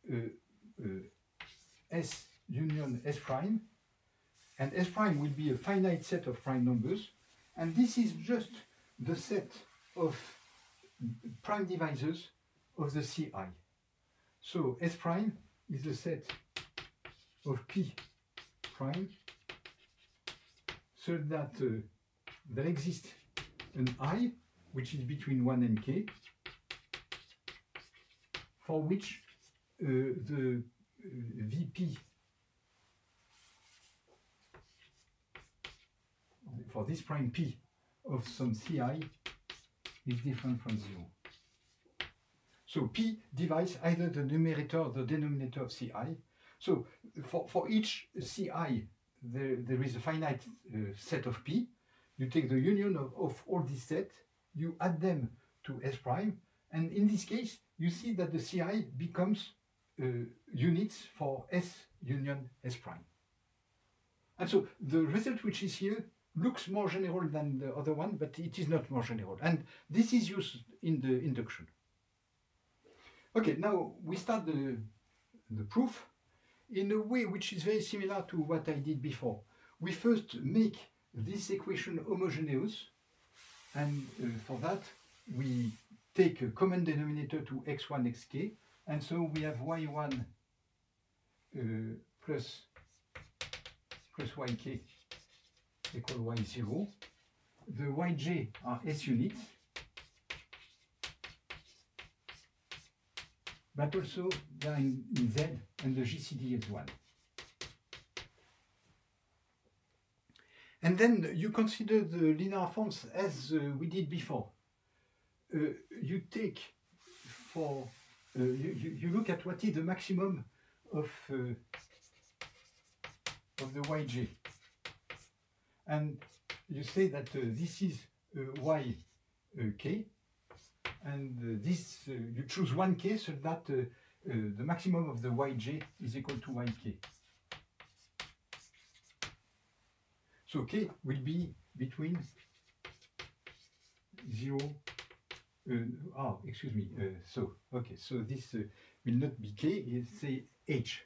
S union S prime, and S prime will be a finite set of prime numbers, and this is just the set of prime divisors of the Ci. So S prime is the set of P prime, so that there exists an I which is between 1 and k, for which the Vp for this prime P of some Ci is different from 0. So P divides either the numerator or the denominator of Ci. So for each Ci, there is a finite set of P. You take the union of all these sets, you add them to S prime, and in this case, you see that the Ci becomes units for S union S prime. And so the result which is here looks more general than the other one, but it is not more general. And this is used in the induction. Okay, now we start the proof in a way which is very similar to what I did before. We first make this equation homogeneous, and for that we take a common denominator to x1, xk, and so we have y1 plus yk equal y0. The yj are S units, but also they are in Z, and the GCD is 1. And then you consider the linear forms as we did before. You take for, you look at what is the maximum of the yj. And you say that this is yk, and this you choose 1k so that the maximum of the yj is equal to yk. So k will be between 0, excuse me, so this will not be k, it's say h.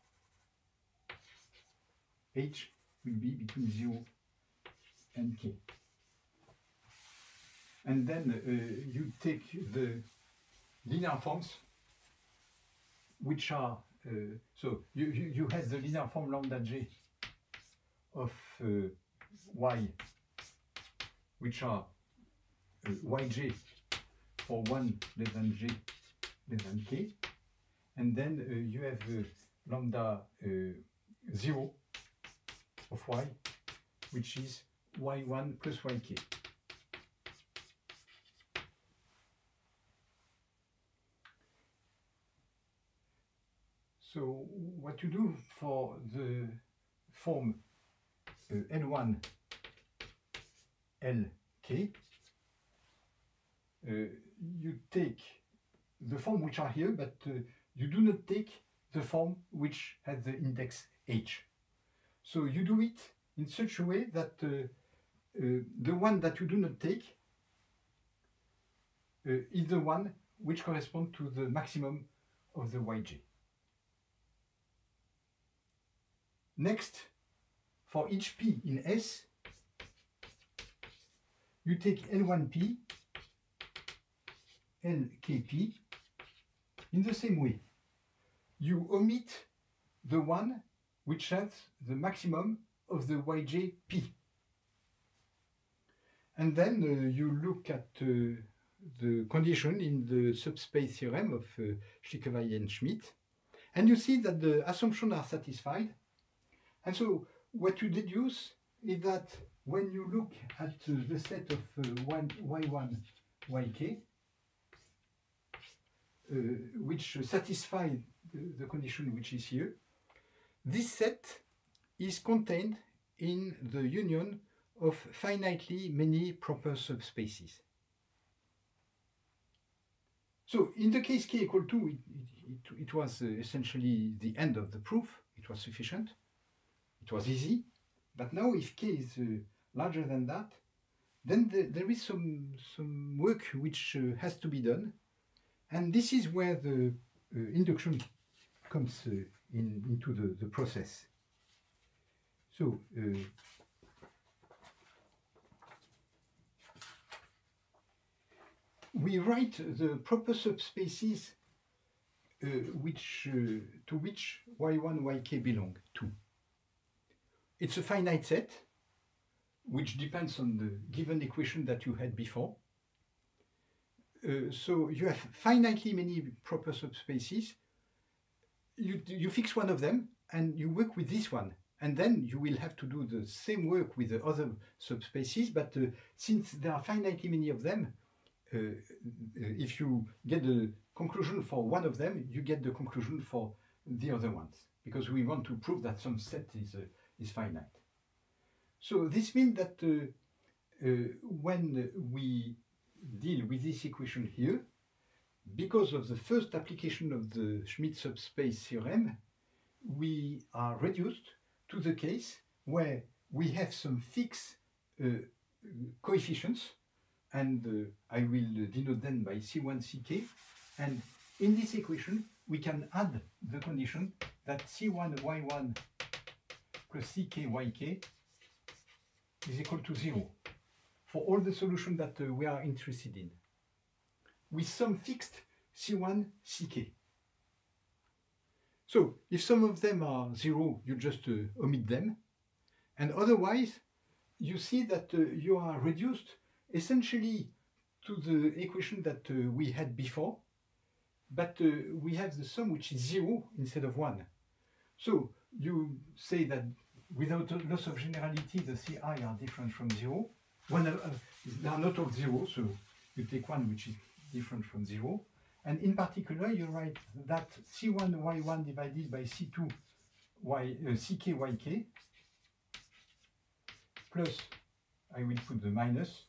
H will be between 0 and k. And then you take the linear forms, which are, so you have the linear form lambda j of y, which are yj for 1 less than j less than k, and then you have lambda 0 of y, which is y1 plus yk. So what you do for the form L1 Lk, you take the form which are here, but you do not take the form which has the index h. So you do it in such a way that the one that you do not take is the one which corresponds to the maximum of the yj. Next, for each p in S, you take L1p, Lkp in the same way. You omit the one which has the maximum of the yjp. And then you look at the condition in the subspace theorem of Schickeweis and Schmidt, and you see that the assumptions are satisfied. And so what you deduce is that when you look at the set of y1, yk, which satisfy the condition which is here, this set is contained in the union of finitely many proper subspaces. So in the case k equal 2, it was essentially the end of the proof. It was sufficient. It was easy. But now if k is larger than that, then there is some work which has to be done. And this is where the induction comes into the process. So we write the proper subspaces to which y1, yk belong to. It's a finite set, which depends on the given equation that you had before. So you have finitely many proper subspaces. You fix one of them and you work with this one, and then you will have to do the same work with the other subspaces, but since there are finitely many of them, if you get the conclusion for one of them, you get the conclusion for the other ones, because we want to prove that some set is finite. So this means that when we deal with this equation here, because of the first application of the Schmidt subspace theorem, we are reduced to the case where we have some fixed coefficients, and I will denote them by C1, Ck, and in this equation we can add the condition that C1 y1 plus Ck yk is equal to 0 for all the solutions that we are interested in, with some fixed C1, Ck. So if some of them are 0, you just omit them, and otherwise you see that you are reduced essentially to the equation that we had before, but we have the sum which is 0 instead of 1. So you say that without loss of generality, the Ci are different from 0. They are not all 0, so you take one which is different from 0. And in particular, you write that C1 y1 divided by C2 Ck yk plus, I will put the minus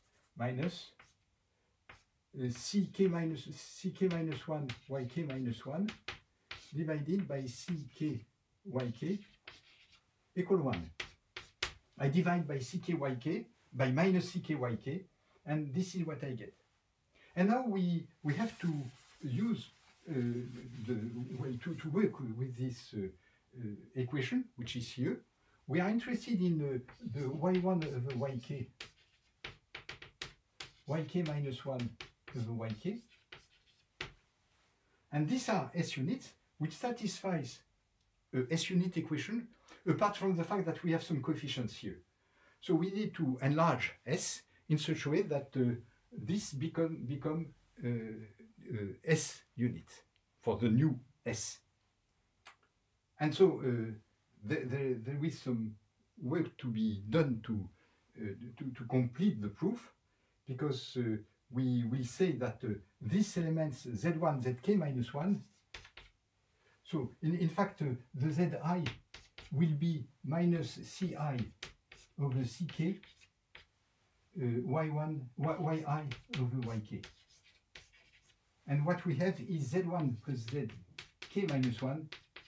Ck minus 1 yk minus 1 divided by CKYK equal 1. I divide by CKYK by minus CKYK, and this is what I get. And now we have to use to work with this equation, which is here. We are interested in the y1 over yk, yk minus 1 over yk. And these are S units, which satisfies a S unit equation, apart from the fact that we have some coefficients here. So we need to enlarge S in such a way that this become S units for the new S. And so there is some work to be done to complete the proof, because we will say that these elements Z1, Zk minus 1, so in fact the Zi will be minus Ci over Ck y1, yi over yk. And what we have is Z1 plus Zk minus 1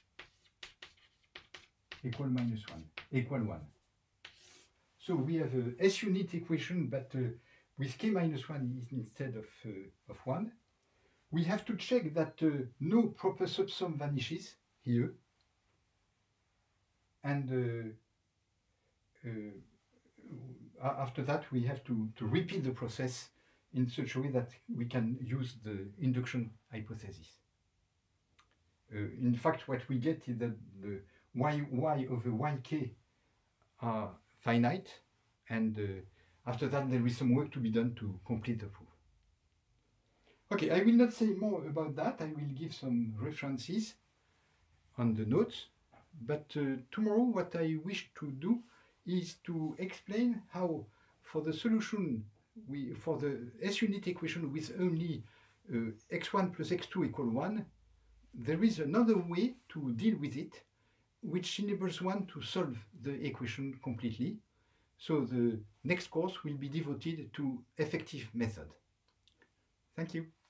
equal 1. So we have a S unit equation, but with k minus 1 is instead of 1. We have to check that no proper subsum vanishes here. And after that, we have to repeat the process in such a way that we can use the induction hypothesis. In fact, what we get is that the y over yk are finite, and after that there is some work to be done to complete the proof. Okay, I will not say more about that. I will give some references on the notes, but tomorrow what I wish to do is to explain how, for the solution, for the S unit equation with only x1 plus x2 equal 1, there is another way to deal with it, which enables one to solve the equation completely. So the next course will be devoted to effective method. Thank you.